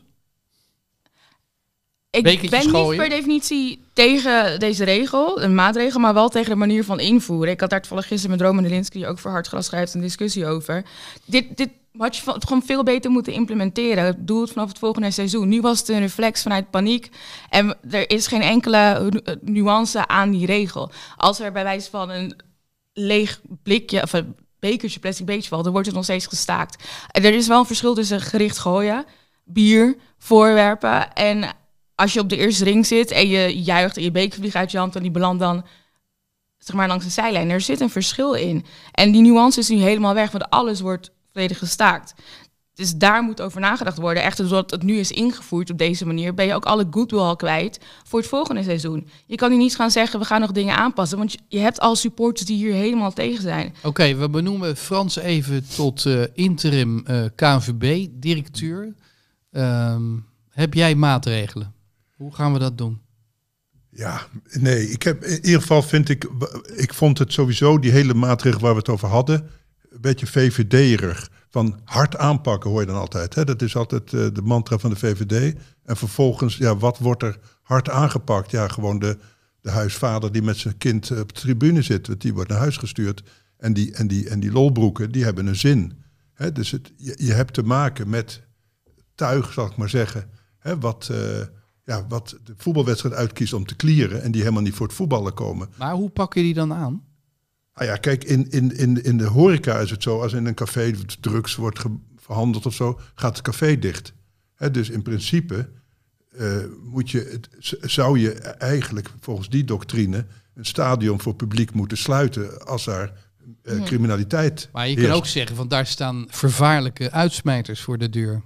ik Bekertjes ben gooien? niet per definitie tegen deze regel, een maatregel, maar wel tegen de manier van invoeren. Ik had daar toevallig gisteren met Roman Delinsky, die ook voor Hartgras schrijft, een discussie over. Dit, dit had je van, gewoon veel beter moeten implementeren. Doe het vanaf het volgende seizoen. Nu was het een reflex vanuit paniek. En er is geen enkele nuance aan die regel. Als er bij wijze van een leeg blikje of een bekertje, plastic bekertje valt, dan wordt het nog steeds gestaakt. En er is wel een verschil tussen gericht gooien, bier, voorwerpen en als je op de eerste ring zit en je juicht en je beker vliegt uit je hand en die belandt dan zeg maar langs de zijlijn. Er zit een verschil in. En die nuance is nu helemaal weg, want alles wordt volledig gestaakt. Dus daar moet over nagedacht worden. Echter, doordat het nu is ingevoerd op deze manier, ben je ook alle goodwill al kwijt voor het volgende seizoen. Je kan nu niet gaan zeggen, we gaan nog dingen aanpassen, want je hebt al supporters die hier helemaal tegen zijn. Oké, okay, we benoemen Frans even tot uh, interim uh, K N V B-directeur. Um, heb jij maatregelen? Hoe gaan we dat doen? Ja, nee, ik heb in ieder geval vind ik, ik vond het sowieso, die hele maatregel waar we het over hadden, een beetje V V D-erig. Van hard aanpakken hoor je dan altijd. Hè? Dat is altijd uh, de mantra van de V V D. En vervolgens, ja, wat wordt er hard aangepakt? Ja, gewoon de, de huisvader die met zijn kind op de tribune zit. Want die wordt naar huis gestuurd. En die, en die, en die lolbroeken, die hebben een zin. Hè? Dus het, je, je hebt te maken met tuig, zal ik maar zeggen. Hè? Wat, uh, ja, wat de voetbalwedstrijd uitkiest om te clearen. En die helemaal niet voor het voetballen komen. Maar hoe pak je die dan aan? Ah ja, kijk, in, in, in, in de horeca is het zo, als in een café drugs wordt ge- verhandeld of zo, gaat het café dicht. He, dus in principe uh, moet je, het, zou je eigenlijk volgens die doctrine een stadion voor publiek moeten sluiten als daar uh, criminaliteit Maar je heerst. kan ook zeggen, van daar staan vervaarlijke uitsmijters voor de deur.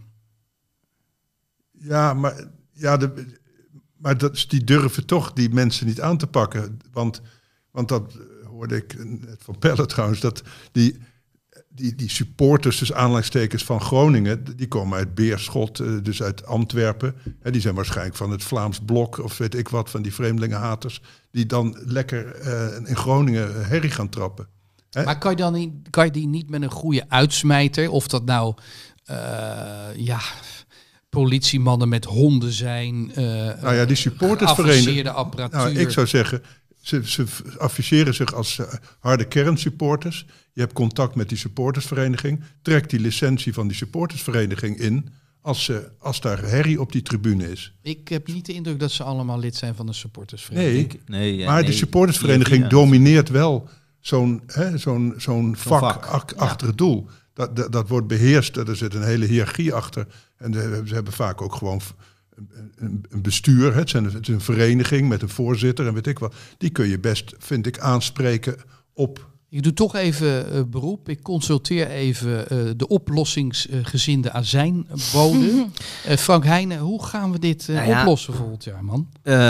Ja, maar, ja, de, maar dat, die durven toch die mensen niet aan te pakken. Want, want dat hoorde ik net van Pelle trouwens, dat die, die, die supporters, dus aanleidingstekens van Groningen, die komen uit Beerschot, dus uit Antwerpen. Hè, die zijn waarschijnlijk van het Vlaams Blok of weet ik wat, van die vreemdelingenhaters, die dan lekker uh, in Groningen herrie gaan trappen. Hè? Maar kan je, dan niet, kan je die niet met een goede uitsmijter, of dat nou uh, ja, politiemannen met honden zijn, uh, nou ja, die supportersvereniging, apparatuur. Nou, ik zou zeggen, Ze, ze afficheren zich als uh, harde kernsupporters. Je hebt contact met die supportersvereniging. Trek die licentie van die supportersvereniging in als, ze, als daar herrie op die tribune is. Ik heb niet de indruk dat ze allemaal lid zijn van de supportersvereniging. Nee, nee, ja, maar nee, die supportersvereniging ja, domineert wel zo'n, hè, zo'n, zo'n vak, vak. Ak, achter het doel. Dat, dat, dat wordt beheerst, er zit een hele hiërarchie achter. En de, ze hebben vaak ook gewoon een, een bestuur, het is, een, het is een vereniging met een voorzitter en weet ik wat. Die kun je best, vind ik, aanspreken op. Ik doe toch even uh, beroep. Ik consulteer even uh, de oplossingsgezinde azijnbode. uh, Frank Heijnen, hoe gaan we dit uh, nou ja, oplossen volgend jaar, man? Uh,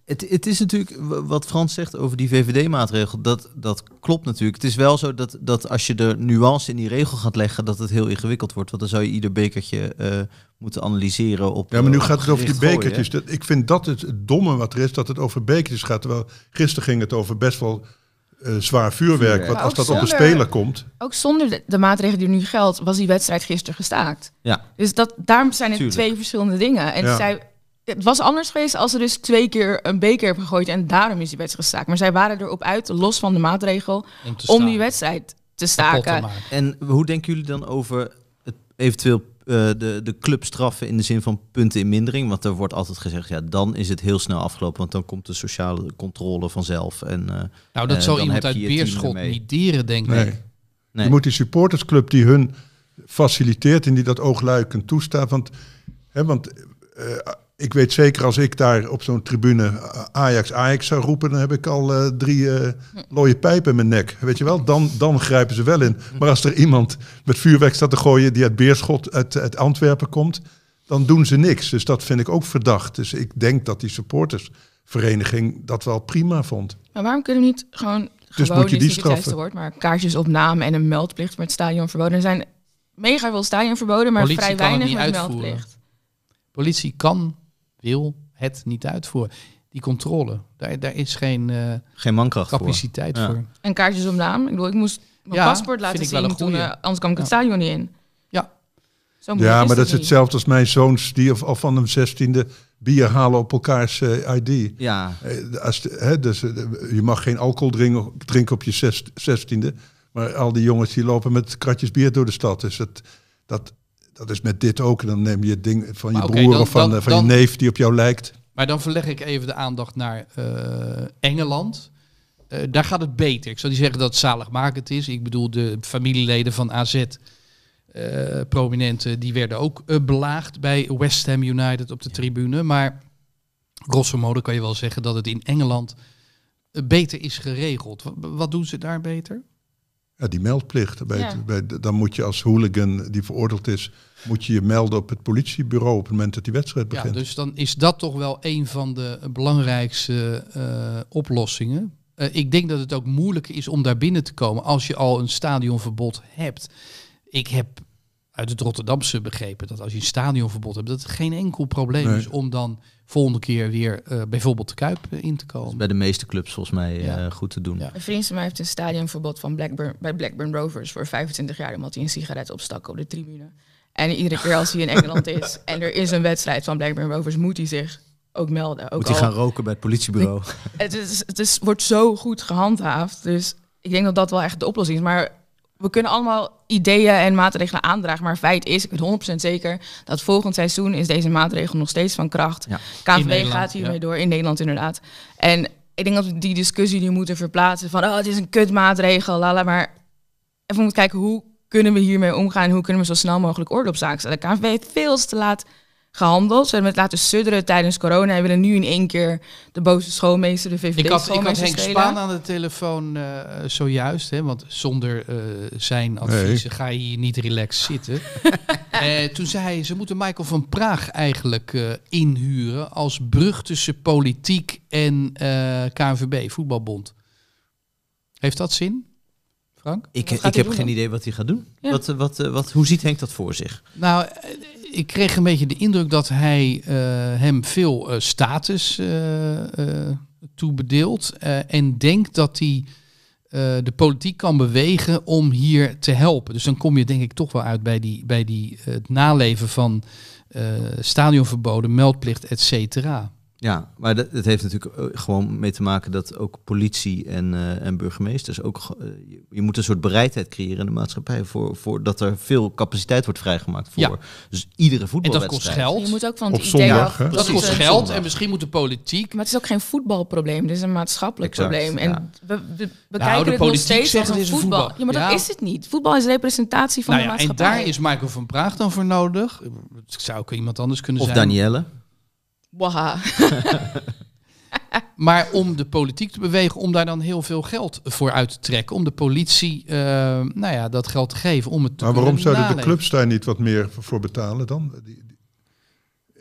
Het, het is natuurlijk, wat Frans zegt over die V V D-maatregel, dat, dat klopt natuurlijk. Het is wel zo dat, dat als je de nuance in die regel gaat leggen, dat het heel ingewikkeld wordt. Want dan zou je ieder bekertje uh, moeten analyseren op. Ja, maar nu op gaat het over die gooien, bekertjes. Dat, ik vind dat het, het domme wat er is, dat het over bekertjes gaat. Terwijl gisteren ging het over best wel uh, zwaar vuurwerk. Vuurwerk. Want als dat zonder, op de speler komt. Ook zonder de, de maatregelen die nu geldt, was die wedstrijd gisteren gestaakt. Ja. Dus dat, daarom zijn het Tuurlijk. twee verschillende dingen. En Ja. zij, het was anders geweest als ze dus twee keer een beker hebben gegooid en daarom is die wedstrijd gestaakt. Maar zij waren erop uit, los van de maatregel, Om, te om staan. die wedstrijd te Kapot te staken. maken. En hoe denken jullie dan over het eventueel uh, de, de clubstraffen in de zin van punten in mindering? Want er wordt altijd gezegd, ja, dan is het heel snel afgelopen, want dan komt de sociale controle vanzelf. En, uh, Nou, dat uh, zal dan iemand heb uit je je team Beerschot ermee. niet deren, denk ik. Nee. Nee. Je moet die supportersclub die hun faciliteert en die dat oogluikend toestaat. Want, hè, want uh, ik weet zeker als ik daar op zo'n tribune Ajax, Ajax zou roepen, dan heb ik al uh, drie uh, looie pijpen in mijn nek. Weet je wel, dan, dan grijpen ze wel in. Maar als er iemand met vuurwerk staat te gooien die uit Beerschot, uit, uit Antwerpen komt, dan doen ze niks. Dus dat vind ik ook verdacht. Dus ik denk dat die supportersvereniging dat wel prima vond. Maar waarom kunnen we niet gewoon, Dus gewoon moet je is die niet het juiste straffen? woord, maar kaartjes op naam en een meldplicht met stadion verboden. Er zijn mega veel stadion verboden, maar Politie vrij kan het weinig niet met uitvoeren. meldplicht. Politie kan, wil het niet uitvoeren. Die controle, daar, daar is geen uh, Geen mankracht voor. capaciteit Ja. voor. En kaartjes op naam. Ik bedoel, ik moest mijn Ja, paspoort laten vind ik wel zien een toen, goeie. uh, anders kwam ik het Ja. stadion niet in. Ja. Zo moeilijk Ja, maar dat het is niet. hetzelfde als mijn zoons die al van hun zestiende bier halen op elkaars uh, I D. Ja, Eh, Als de, hè, dus, eh, je mag geen alcohol drinken, drinken op je zes- zestiende. Maar al die jongens die lopen met kratjes bier door de stad. Dus dat, dat, dat is met dit ook. En dan neem je het ding van je Maar oké, broer dan- of van, dan- eh, van dan- je neef die op jou lijkt. Maar dan verleg ik even de aandacht naar uh, Engeland. Uh, daar gaat het beter. Ik zou niet zeggen dat het zaligmakend is. Ik bedoel, de familieleden van A Z, uh, prominenten, die werden ook uh, belaagd bij West Ham United op de tribune. Maar grosso modo kan je wel zeggen dat het in Engeland uh, beter is geregeld. Wat, wat doen ze daar beter? Ja, die meldplicht. Bij Ja. het, bij, de- dan moet je als hooligan die veroordeeld is, moet je je melden op het politiebureau op het moment dat die wedstrijd Ja, begint. dus dan is dat toch wel een van de belangrijkste uh, oplossingen. Uh, ik denk dat het ook moeilijk is om daar binnen te komen als je al een stadionverbod hebt. Ik heb uit het Rotterdamse begrepen dat als je een stadionverbod hebt, dat het geen enkel probleem Nee. is om dan volgende keer weer uh, bijvoorbeeld de Kuip uh, in te dat is komen. bij de meeste clubs volgens mij Ja. uh, goed te doen. Ja. Een vriend van mij heeft een stadionverbod van Blackburn, bij Blackburn Rovers voor vijfentwintig jaar, omdat hij een sigaret opstak op de tribune. En iedere keer als hij in Engeland is en er is een wedstrijd van Blackburn Rovers, moet hij zich ook melden. Ook Moet hij al- gaan roken bij het politiebureau? Het, is, het is, wordt zo goed gehandhaafd. Dus ik denk dat dat wel echt de oplossing is. Maar we kunnen allemaal ideeën en maatregelen aandragen. Maar feit is, ik weet honderd procent zeker, dat volgend seizoen is deze maatregel nog steeds van kracht. Ja. K N V In Nederland, gaat hiermee ja. door, in Nederland inderdaad. En ik denk dat we die discussie nu moeten verplaatsen van, oh, het is een kutmaatregel, lala. Maar even moeten kijken, hoe kunnen we hiermee omgaan en hoe kunnen we zo snel mogelijk orde op zaken stellen. De K N V heeft veel te laat gehandeld. Ze hebben het laten sudderen tijdens corona en willen nu in één keer de boze schoolmeester, de V V Ik had, ik had D-schoolmeester Henk spelen. Spaan aan de telefoon uh, zojuist, hè, want zonder uh, zijn adviezen ga je hier niet relaxed zitten. uh, toen zei hij, ze moeten Michael van Praag eigenlijk uh, inhuren als brug tussen politiek en uh, K N V B, voetbalbond. Heeft dat zin, Frank? Ik, Wat ik gaat hij heb doen geen dan? idee wat hij gaat doen. Ja. Wat, wat, wat, hoe ziet Henk dat voor zich? Nou, uh, ik kreeg een beetje de indruk dat hij uh, hem veel uh, status uh, uh, toebedeelt uh, en denkt dat hij uh, de politiek kan bewegen om hier te helpen. Dus dan kom je denk ik toch wel uit bij, die, bij die, uh, het naleven van uh, stadionverboden, meldplicht, et cetera. Ja, maar dat, het heeft natuurlijk uh, gewoon mee te maken dat ook politie en, uh, en burgemeesters ook... Uh, je, je moet een soort bereidheid creëren in de maatschappij voor, voor dat er veel capaciteit wordt vrijgemaakt voor Ja. dus iedere En voetbalwedstrijd. dat kost geld. Je moet ook van het Op idee zondag, af. hè? Dat Precies, kost op geld zondag. en misschien moet de politiek... Maar het is ook geen voetbalprobleem, het is een maatschappelijk Exact, probleem. En ja. we, we bekijken Nou, de het nog politiek steeds zegt als het een is een voetbal. voetbal. Ja, maar Ja. dat is het niet. Voetbal is representatie van Nou de ja, en maatschappij. daar is Michael van Praag dan voor nodig. Het zou ook iemand anders kunnen Of zijn. Danielle. Waha. Maar om de politiek te bewegen, om daar dan heel veel geld voor uit te trekken. Om de politie, uh, nou ja, dat geld te geven om het te Maar waarom kunnen zouden de naleven. clubs daar niet wat meer voor betalen dan? Die, die-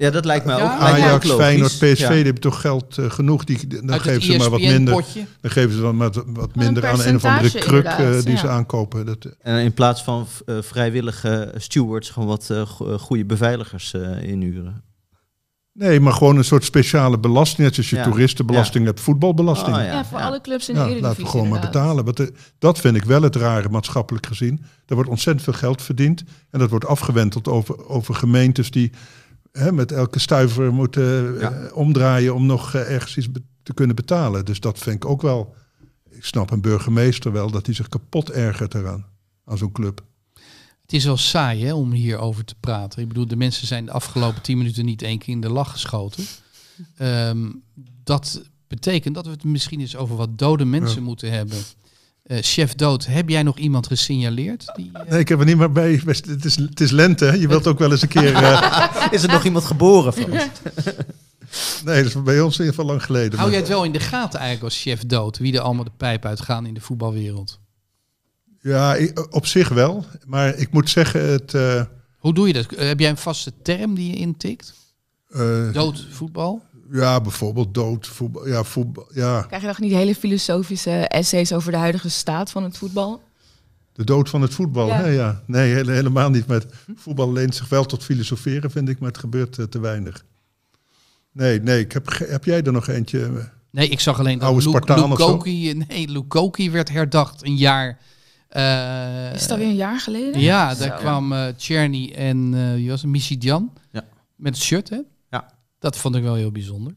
Ja, dat lijkt mij Ja. ook. lijkt mij ook Ajax, logisch. Feyenoord, P S V, Ja. die hebben toch geld uh, genoeg. Die, dan Uit geven het ze maar wat minder. potje. Dan geven ze dan wat, wat minder aan een of andere percentage kruk uh, inderdaad, die ja. ze aankopen. Dat, uh, En in plaats van uh, vrijwillige stewards gewoon wat uh, go- goede beveiligers uh, inhuren. nee, maar gewoon een soort speciale belasting. Net zoals je Ja. toeristenbelasting hebt, voetbalbelasting. Oh, Ja, Ja, Ja, voor ja. alle clubs in de Ja, Eredivisie. laten we gewoon maar inderdaad. betalen. Want, uh, dat vind ik wel het rare maatschappelijk gezien. Er wordt ontzettend veel geld verdiend. En dat wordt afgewenteld over, over gemeentes die hè, met elke stuiver moeten uh, Ja. omdraaien om nog uh, ergens iets be- te kunnen betalen. Dus dat vind ik ook wel. Ik snap een burgemeester wel dat hij zich kapot ergert eraan. Aan zo'n club. Het is wel saai hè, om hierover te praten. Ik bedoel, de mensen zijn de afgelopen tien minuten niet één keer in de lach geschoten. Um, dat betekent dat we het misschien eens over wat dode mensen Ja. moeten hebben. Uh, chef Dood, heb jij nog iemand gesignaleerd? Die, uh... Nee, ik heb er niet meer bij. Het is, het is lente. Hè? Je wilt ook wel eens een keer. Uh... Is er nog iemand geboren, Frans? Nee, dat is bij ons in ieder geval lang geleden. Hou jij Maar... het wel in de gaten eigenlijk als chef Dood? Wie er allemaal de pijp uitgaan in de voetbalwereld? Ja, ik- op zich wel. Maar ik moet zeggen, het. Uh... Hoe doe je dat? Uh, heb jij een vaste term die je intikt? Uh... Dood voetbal? Ja, bijvoorbeeld dood, voetbal. Ja, voetbal. Ja. Krijg je nog niet hele filosofische essays over de huidige staat van het voetbal? De dood van het voetbal. Ja. Ja. Hè? Ja. Nee, hele, helemaal niet. Met voetbal leent zich wel tot filosoferen, vind ik, maar het gebeurt uh, te weinig. Nee, nee. Ik heb, ge- heb jij er nog eentje? Nee, ik zag alleen dat Oude Lu- Spartaan of zo? Lukoki, nee, Lukoki werd herdacht een jaar. Uh, Is dat weer een jaar geleden? Ja, Zo. daar kwam uh, Tjerny en uh, wie was het? Michidian Ja. met het shirt, hè? Ja. Dat vond ik wel heel bijzonder.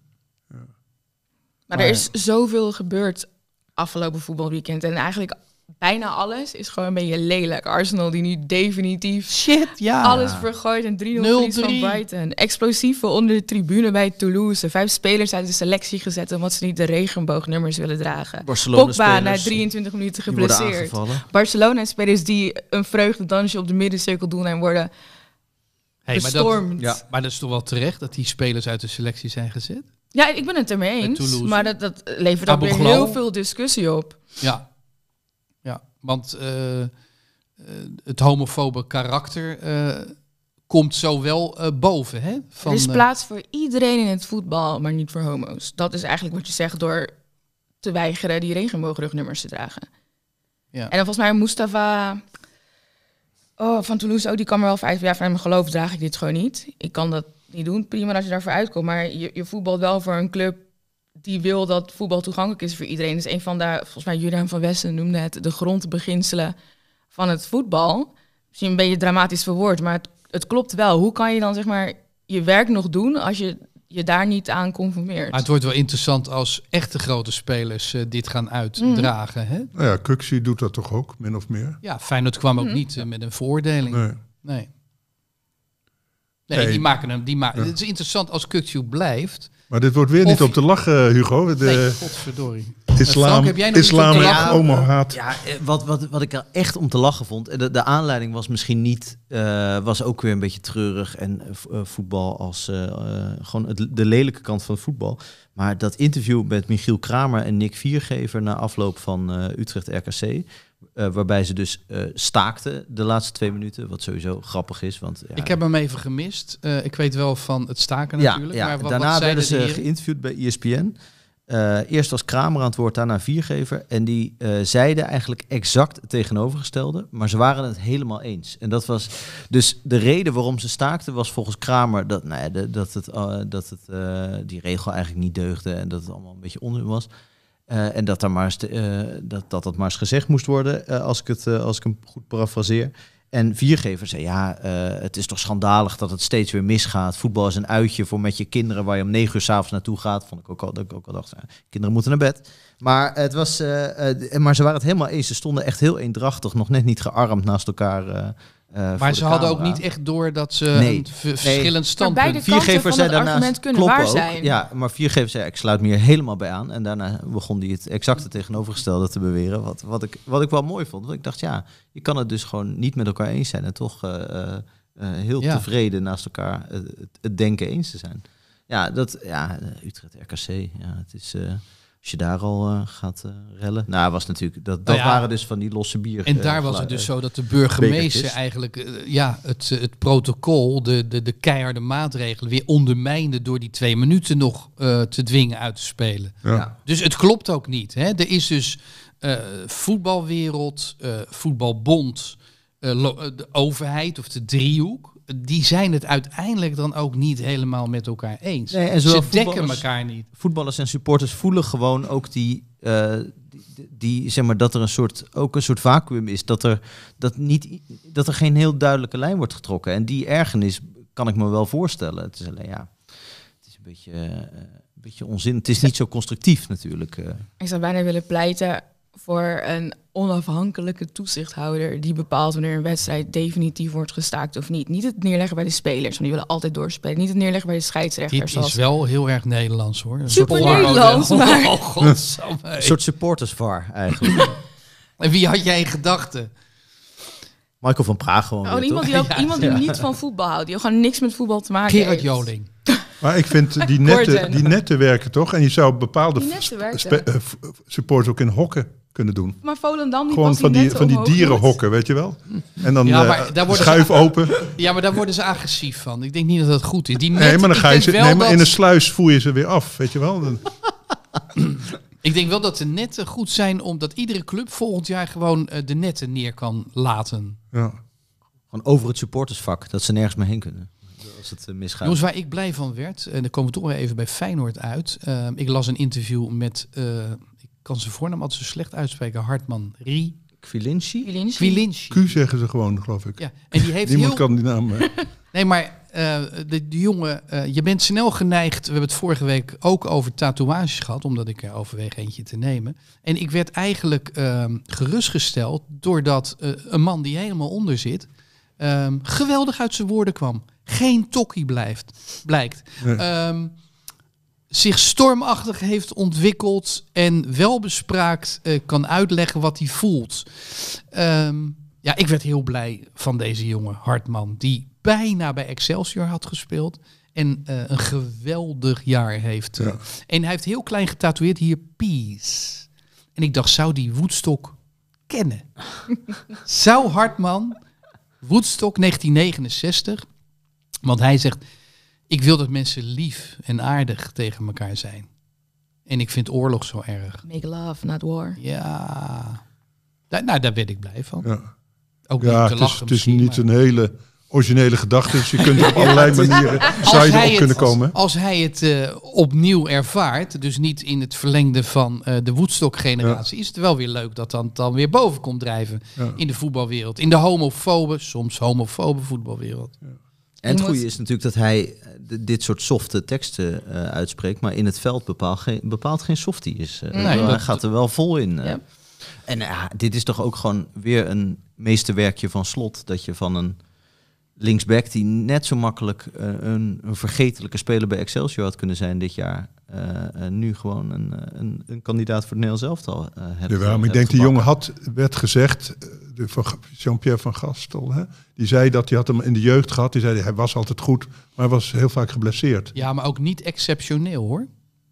Maar Maar- er is zoveel gebeurd afgelopen voetbalweekend. En eigenlijk bijna alles is gewoon een beetje lelijk. Arsenal die nu definitief Shit, ja. alles vergooit. En drie nul nul verlies van drie. Brighton. Explosieven onder de tribune bij Toulouse. Vijf spelers uit de selectie gezet omdat ze niet de regenboognummers willen dragen. Barcelona Pogba na spelers drieëntwintig minuten die worden geblesseerd. aangevallen. Barcelona-spelers die een vreugdedansje op de middencirkel doen en worden Hey, maar, dat, bestormd. Ja. maar dat is toch wel terecht dat die spelers uit de selectie zijn gezet? Ja, ik ben het ermee eens. Toulouse. Maar dat, dat levert ook Abu weer Ghraib. heel veel discussie op. Ja. Ja, want uh, uh, het homofobe karakter uh, komt zo wel uh, boven, hè? Van, er is uh, plaats voor iedereen in het voetbal, maar niet voor homo's. Dat is eigenlijk wat je zegt door te weigeren die regenboogrugnummers te dragen. Ja. En dan volgens mij Mustafa oh, van Toulouse, oh, die kan er wel voor uit. Ja, van hem geloof draag ik dit gewoon niet. Ik kan dat niet doen. Prima dat je daarvoor uitkomt. Maar je, je voetbalt wel voor een club die wil dat voetbal toegankelijk is voor iedereen. Dus een van de, volgens mij Julian van Westen noemde het de grondbeginselen van het voetbal. Misschien een beetje dramatisch verwoord, maar het, het klopt wel. Hoe kan je dan zeg maar je werk nog doen als je je daar niet aan conformeert? Maar het wordt wel interessant als echte grote spelers uh, dit gaan uitdragen, mm. hè? Nou ja, Kuxi doet dat toch ook, min of meer? Ja, Feyenoord kwam ook Mm. niet uh, met een veroordeling. Nee. Nee. Nee, Nee. die maken hem. Die ma- Ja. Het is interessant als Kukçu blijft. Maar dit wordt weer Of- niet om te lachen, Hugo. De Nee, godverdorie. islam, Frank, heb jij nog iets om islam te en lachen? homo-haat. Ja, eh, wat, wat, wat ik er echt om te lachen vond. En de, de aanleiding was misschien niet. Uh, was ook weer een beetje treurig. En uh, voetbal als. Uh, uh, gewoon het, de lelijke kant van het voetbal. Maar dat interview met Michiel Kramer en Nick Viergever. na afloop van uh, Utrecht R K C. Uh, waarbij ze dus uh, staakten de laatste twee minuten. Wat sowieso grappig is. Want, ja, Ik heb hem even gemist. Uh, ik weet wel van het staken ja, natuurlijk. ja. Maar wat, daarna wat werden ze zeiden de heren? geïnterviewd bij E S P N. Uh, eerst was Kramer aan het woord, daarna Viergever. En die uh, zeiden eigenlijk exact het tegenovergestelde. Maar ze waren het helemaal eens. En dat was dus de reden waarom ze staakten was volgens Kramer dat, nou ja, de, dat, het, uh, dat het, uh, die regel eigenlijk niet deugde. En dat het allemaal een beetje onzin was. Uh, en dat, daar maar eens te, uh, dat, dat dat maar eens gezegd moest worden, uh, als, ik het, uh, als ik hem goed parafraseer. En Viergever zei, ja, uh, het is toch schandalig dat het steeds weer misgaat. Voetbal is een uitje voor met je kinderen waar je om negen uur 's avonds naartoe gaat. Vond ik ook al, dat ik ook al dacht, ja, kinderen moeten naar bed. Maar, het was, uh, uh, maar ze waren het helemaal eens. Ze stonden echt heel eendrachtig, nog net niet gearmd naast elkaar. Uh, Uh, maar ze hadden ook camera. niet echt door dat ze Nee. een v- verschillend Maar standpunt... beide kanten Viergever van zei het daarnaast, argument kunnen kloppen waar ook. zijn. Ja, maar Viergever zei, ik sluit me hier helemaal bij aan. En daarna begon hij het exacte tegenovergestelde te beweren. Wat, wat, ik, wat ik wel mooi vond. Want ik dacht, ja, je kan het dus gewoon niet met elkaar eens zijn. En toch uh, uh, heel Ja. tevreden naast elkaar het, het denken eens te zijn. Ja, dat, ja Utrecht R K C. Ja, het is, uh, als Als je daar al uh, gaat uh, rellen. Nou, was natuurlijk dat, dat nou ja, waren dus van die losse bier. En daar uh, was het dus zo dat de burgemeester bekertjes. eigenlijk uh, ja, het, het protocol, de, de, de keiharde maatregelen weer ondermijnde door die twee minuten nog uh, te dwingen uit te spelen. Ja. Ja. Dus het klopt ook niet. Hè? Er is dus uh, voetbalwereld, uh, voetbalbond, uh, lo- de overheid of de driehoek. Die zijn het uiteindelijk dan ook niet helemaal met elkaar eens. Nee, en Ze zowel dekken voetballers- elkaar niet. Voetballers en supporters voelen gewoon ook die, uh, die, die, zeg maar, dat er een soort, ook een soort vacuüm is. Dat er, dat, niet, dat er geen heel duidelijke lijn wordt getrokken. En die ergernis kan ik me wel voorstellen. Het is alleen, ja, het is een beetje, uh, een beetje onzin. Het is niet zo constructief natuurlijk. Uh. Ik zou bijna willen pleiten voor een onafhankelijke toezichthouder die bepaalt wanneer een wedstrijd definitief wordt gestaakt of niet. Niet het neerleggen bij de spelers, want die willen altijd doorspelen. Niet het neerleggen bij de scheidsrechters. Dit zoals is wel heel erg Nederlands hoor. Super Een Nederlands, model. maar- Oh, godsamme. Een soort supporters-var eigenlijk. En wie had jij in gedachten? Michael van Praag gewoon. Oh, weer, iemand toch? die, ook, Ja, iemand die ja. niet van voetbal houdt, die gewoon niks met voetbal te maken Gerard heeft. Joling. Maar ik vind die netten, Gordon. die netten werken toch? En je zou bepaalde Die netten sp- werken. spe- uh, f- supporters ook in hokken kunnen doen. Maar Volendam die Gewoon past van die, netten van die omhoog doet. dierenhokken, weet je wel? En dan Ja, eh, maar daar worden schuif ze- open. Ja, maar daar worden ze agressief van. Ik denk niet dat dat goed is. Die net, Nee, maar dan ik ga je denk ze, wel nee, maar dat- in een sluis voer je ze weer af, weet je wel? Dan, Ik denk wel dat de netten goed zijn, omdat iedere club volgend jaar gewoon uh, de netten neer kan laten. ja. Gewoon over het supportersvak, dat ze nergens meer heen kunnen. Als het uh, misgaat. Jongens, waar ik blij van werd, en dan komen we toch weer even bij Feyenoord uit. Uh, ik las een interview met, uh, ik kan zijn voornaam altijd zo slecht uitspreken, Hartman Rie. Kwilinci? Kwilinci. Kwilinci. Q zeggen ze gewoon, geloof ik. Ja, en die heeft Niemand heel... kan die naam... eh, Nee, maar uh, de, de jongen, uh, je bent snel geneigd. We hebben het vorige week ook over tatoeages gehad, omdat ik er overweeg eentje te nemen. En ik werd eigenlijk uh, gerustgesteld doordat uh, een man die helemaal onder zit, um, geweldig uit zijn woorden kwam. Geen tokkie blijft, blijkt. Nee. Um, zich stormachtig heeft ontwikkeld en welbespraakt uh, kan uitleggen wat hij voelt. Um, ja, ik werd heel blij van deze jongen, Hartman, die bijna bij Excelsior had gespeeld en uh, een geweldig jaar heeft. Uh, Ja. En hij heeft heel klein getatoeëerd hier, Peace. En ik dacht, zou die Woodstock kennen? Zou Hartman Woodstock negentien negenenzestig, want hij zegt, ik wil dat mensen lief en aardig tegen elkaar zijn. En ik vind oorlog zo erg. Make love, not war. Ja, daar, nou, daar werd ik blij van. ja, Ook ja niet te het is, lachen het is misschien, niet maar- een hele originele gedachte. Dus je kunt op allerlei manieren, zou je hij erop kunnen het, komen. Als hij het uh, opnieuw ervaart, dus niet in het verlengde van uh, de Woodstock-generatie, is het wel weer leuk dat dan, dan weer boven komt drijven Ja. in de voetbalwereld. In de homofobe, soms homofobe voetbalwereld. En het Je goede moet- is natuurlijk dat hij uh, d- dit soort softe teksten uh, uitspreekt, maar in het veld bepaalt geen, bepaalt geen softie is. Uh, Nee, hij dat- gaat er wel vol in. Uh. Ja. En uh, dit is toch ook gewoon weer een meesterwerkje van Slot, dat je van een linksback die net zo makkelijk uh, een, een vergetelijke speler bij Excelsior had kunnen zijn dit jaar, uh, uh, nu gewoon een, uh, een, een kandidaat voor het Nederlands elftal uh, hebt. Jawel, maar ik hebt denk die gebakken. jongen had, werd gezegd, eh, de, van G- Jean-Pierre van Gastel, hè? Die zei dat hij had hem in de jeugd gehad. Die zei hij was altijd goed, maar hij was heel vaak geblesseerd. Ja, maar ook niet exceptioneel hoor.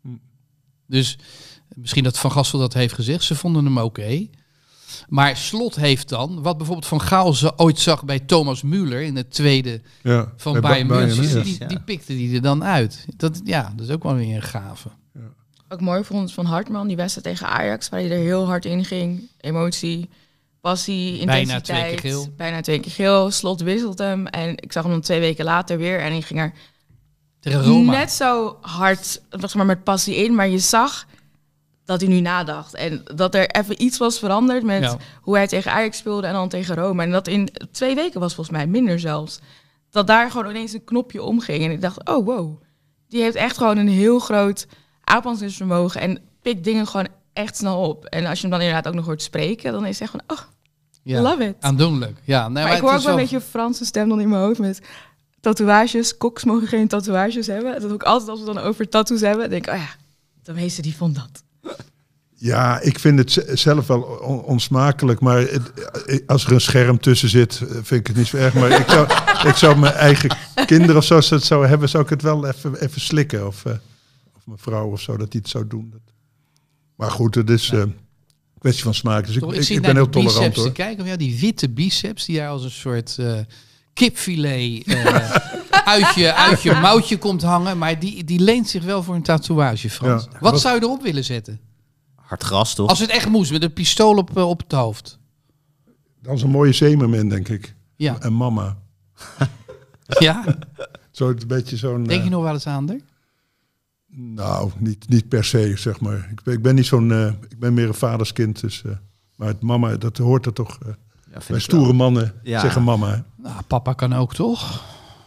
Dus misschien dat Van Gassel dat heeft gezegd. Ze vonden hem oké. Okay. Maar Slot heeft dan, wat bijvoorbeeld Van Gaal ze ooit zag bij Thomas Müller in het tweede Ja, van bij Bayern Ba- München, Bayern, hè? die, ja. die pikte die er dan uit. Dat, ja, dat is ook wel weer een gave. Ook mooi vond het van Hartman, die wedstrijd tegen Ajax, waar hij er heel hard in ging. Emotie, passie, Bijna intensiteit. twee keer geel. Bijna twee keer geel. Slot wisselt hem. En ik zag hem dan twee weken later weer. En hij ging er Tegen Roma. net zo hard, zeg maar, met passie in. Maar je zag dat hij nu nadacht. En dat er even iets was veranderd met Ja. hoe hij tegen Ajax speelde en dan tegen Roma. En dat in twee weken was volgens mij minder zelfs. Dat daar gewoon ineens een knopje omging. En ik dacht, oh wow. Die heeft echt gewoon een heel groot aanpassingsvermogen. En pikt dingen gewoon echt snel op. En als je hem dan inderdaad ook nog hoort spreken, dan is het echt van, oh, Ja, love it. aandoenlijk. Ja, nee, maar, maar ik hoor het ook is wel een beetje een Franse stem dan in mijn hoofd met tatoeages. Koks mogen geen tatoeages hebben. Dat ook altijd als we dan over tattoos hebben, denk ik, oh ja, de meeste die vond dat. Ja, ik vind het z- zelf wel on- onsmakelijk, maar het, eh, als er een scherm tussen zit, eh, vind ik het niet zo erg. Maar ik zou, ik zou mijn eigen kinderen of zo, als ze het zou hebben, zou ik het wel even, even slikken. Of, uh, of mijn vrouw of zo, dat die het zou doen. Dat... Maar goed, het is uh, kwestie van smaak. Dus ik, Toch, ik, zie ik ben naar heel die tolerant biceps hoor. te kijken. Ja, die witte biceps die daar als een soort uh, kipfilet uh, uit, je, uit je mouwtje komt hangen. Maar die, die leent zich wel voor een tatoeage, Frans. Ja. Wat Wat- zou je erop willen zetten? Hard gras, toch? Als het echt moest, met een pistool op, uh, op het hoofd. Dan is een mooie zeemermin, denk ik. Ja. En mama. Ja? Zo een beetje zo'n... Denk je uh, nog wel eens aan er? Nou, niet, niet per se, zeg maar. Ik ben, ik ben niet zo'n... Uh, ik ben meer een vaderskind, dus... Uh, maar het mama, dat hoort er toch... Uh, Ja, vind bij ik stoere wel. mannen Ja. zeggen mama. Hè? Nou, papa kan ook, toch?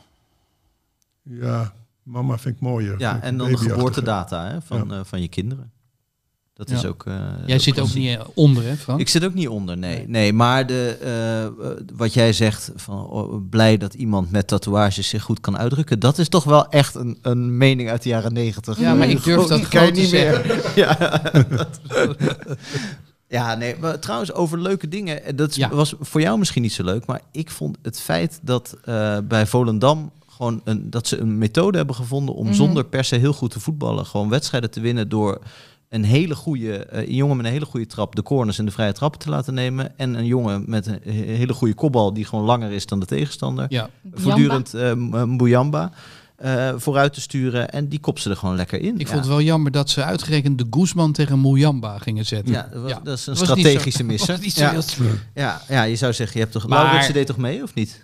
Ja, mama vind ik mooier. Ja, Vind ik en dan de babyachtiger. geboortedata hè, van, Ja. uh, van je kinderen. Dat Ja. is ook... Uh, Jij zit ook niet uh, onder, hè, Frans? Ik zit ook niet onder, nee. Nee. nee maar de, uh, uh, wat jij zegt, van, oh, blij dat iemand met tatoeages zich goed kan uitdrukken. Dat is toch wel echt een, een mening uit de jaren negentig. Ja, maar ik durf dat kan je gewoon te niet zeggen. meer. Ja, ja, nee, maar trouwens over leuke dingen. Dat is- Ja. was voor jou misschien niet zo leuk, maar ik vond het feit dat uh, bij Volendam gewoon een, dat ze een methode hebben gevonden om Mhm. zonder per se heel goed te voetballen, gewoon wedstrijden te winnen door een hele goede, uh, een jongen met een hele goede trap de corners en de vrije trappen te laten nemen en een jongen met een he- hele goede kopbal die gewoon langer is dan de tegenstander. Ja. Voortdurend uh, Mbuyamba uh, vooruit te sturen en die kop ze er gewoon lekker in. Ik ja. vond het wel jammer dat ze uitgerekend de Guzman tegen Muyamba gingen zetten. Ja, dat, was, Ja. dat is een Dat was niet strategische zo- misser. was niet zo Ja. heel slim. Ja, ja, je zou zeggen, je hebt toch... Maar- Lauritsen deed toch mee, of niet?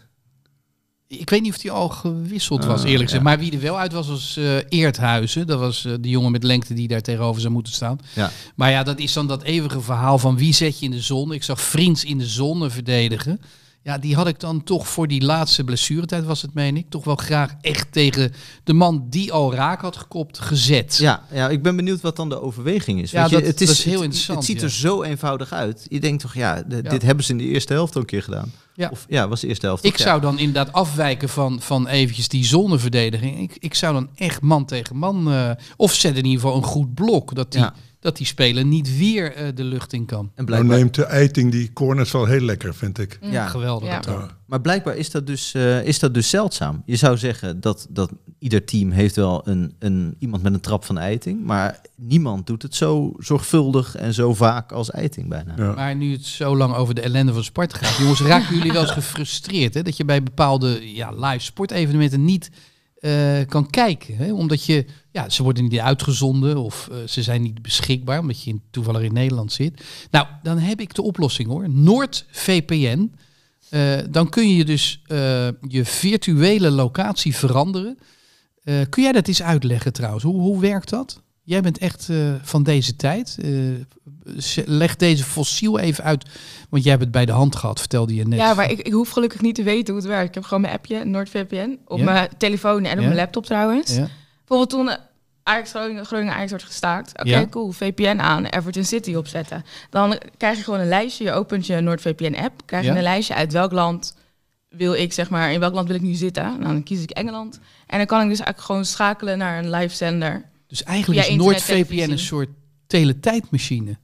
Ik weet niet of hij al gewisseld was, Ah, eerlijk gezegd. ja. Maar wie er wel uit was, was uh, Eerthuizen. Dat was uh, de jongen met lengte die daar tegenover zou moeten staan. Ja. Maar ja, dat is dan dat eeuwige verhaal van wie zet je in de zon. Ik zag Vriends in de zon verdedigen. Ja, die had ik dan toch voor die laatste blessuretijd, was het, meen ik, toch wel graag echt tegen de man die al raak had gekopt, gezet. Ja, ja, ik ben benieuwd wat dan de overweging is. Ja, Weet je, dat- het is dat is heel het- interessant, Het ziet ja. er zo eenvoudig uit. Je denkt toch, ja, de- Ja. dit hebben ze in de eerste helft al een keer gedaan. Ja. Of ja, was de eerste helft. Ik toch? Ja. zou dan inderdaad afwijken van, van eventjes die zonneverdediging. Ik, ik zou dan echt man tegen man... Uh, of zet in ieder geval een goed blok. Dat die, Ja. dat die speler niet weer uh, de lucht in kan. En Nou blijkbaar, neemt de Eiting die corners wel heel lekker, vind ik. ja, Geweldig. Ja. dat ook. Ja. maar blijkbaar is dat, dus, uh, is dat dus zeldzaam. Je zou zeggen dat, dat ieder team heeft wel een, een, iemand met een trap van Eiting. Maar niemand doet het zo zorgvuldig en zo vaak als Eiting bijna. Ja. Maar nu het zo lang over de ellende van Sparta gaat. Jongens, raken jullie wel eens gefrustreerd? Hè? Dat je bij bepaalde ja, live sportevenementen niet uh, kan kijken. Hè? Omdat je, ja, ze worden niet uitgezonden of uh, ze zijn niet beschikbaar. Omdat je in, toevallig in Nederland zit. Nou, dan heb ik de oplossing hoor. NordVPN. Uh, dan kun je dus uh, je virtuele locatie veranderen. Uh, kun jij dat eens uitleggen trouwens? Hoe, hoe werkt dat? Jij bent echt uh, van deze tijd. Uh, leg deze fossiel even uit. Want jij hebt het bij de hand gehad, vertelde je net. Ja, maar ik, ik hoef gelukkig niet te weten hoe het werkt. Ik heb gewoon mijn appje, NordVPN, op Ja. mijn telefoon en op Ja. mijn laptop trouwens. Ja. Bijvoorbeeld toen uh, Ajax Groningen, Groningen Ajax wordt gestaakt. Oké, Ja. cool, V P N aan, Everton City opzetten. Dan krijg je gewoon een lijstje, je opent je NordVPN-app. Krijg je Ja. een lijstje uit welk land wil ik, zeg maar, in welk land wil ik nu zitten. Nou, dan kies ik Engeland. En dan kan ik dus eigenlijk gewoon schakelen naar een live zender. Dus eigenlijk Via is internet, NordVPN televisie. een soort teletijdmachine.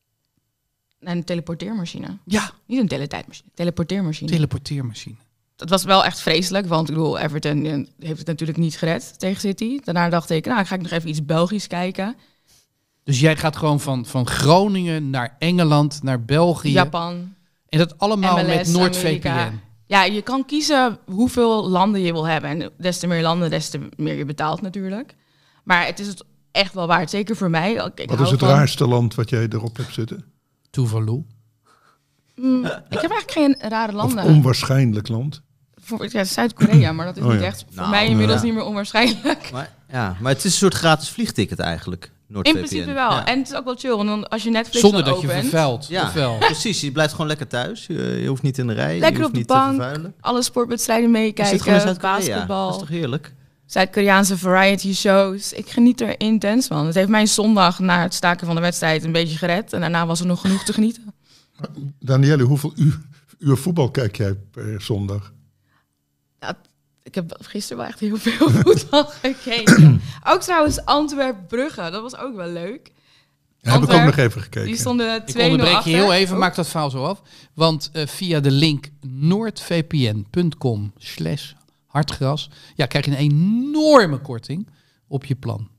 Naar een teleporteermachine. Ja, Niet een teletijdmachine, teleporteermachine. teleporteermachine. Dat was wel echt vreselijk, want ik bedoel, Everton eh, heeft het natuurlijk niet gered tegen City. Daarna dacht ik, nou, ga ik nog even iets Belgisch kijken. Dus jij gaat gewoon van, van Groningen naar Engeland, naar België. Japan, En dat allemaal M L S, met NordVPN. Amerika. Ja, je kan kiezen hoeveel landen je wil hebben. En des te meer landen, des te meer je betaalt natuurlijk. Maar het is het echt wel waard, zeker voor mij. Ik, ik Wat hou is het van- raarste land wat jij erop hebt zitten? Tuvalu. Mm, ik heb eigenlijk geen rare Of landen. onwaarschijnlijk land? Voor, ja, Zuid-Korea, maar dat is Oh, niet ja. echt voor Nou, mij inmiddels ja. niet meer onwaarschijnlijk. Maar, ja, maar het is een soort gratis vliegticket eigenlijk, In NordVPN. principe wel. Ja. En het is ook wel chill, want dan, als je Netflix Zonder dan dat je opent, vervuilt. Ja, Of wel? precies. Je blijft gewoon lekker thuis. Je, je hoeft niet in de rij. Lekker je op hoeft de niet bank, te vervuilen. alle sportwedstrijden Je zit meekijken, gewoon in Zuid-Korea. basketbal. Dat is toch heerlijk? Zuid-Koreaanse variety shows. Ik geniet er intens van. Het heeft mijn zondag na het staken van de wedstrijd een beetje gered. En daarna was er nog genoeg te genieten. Danielle, hoeveel uur, uur voetbal kijk jij per zondag? Ja, ik heb gisteren wel echt heel veel voetbal gekeken. Ook trouwens Antwerp-Brugge. Dat was ook wel leuk. Ja, heb ik ook Antwerp, nog even gekeken. Die stonden Ik twee nul onderbreek achter. je heel even, Oh. maak dat verhaal zo af. Want uh, via de link noordvpn.com slash hartgras... ja, krijg je een enorme korting op je plan.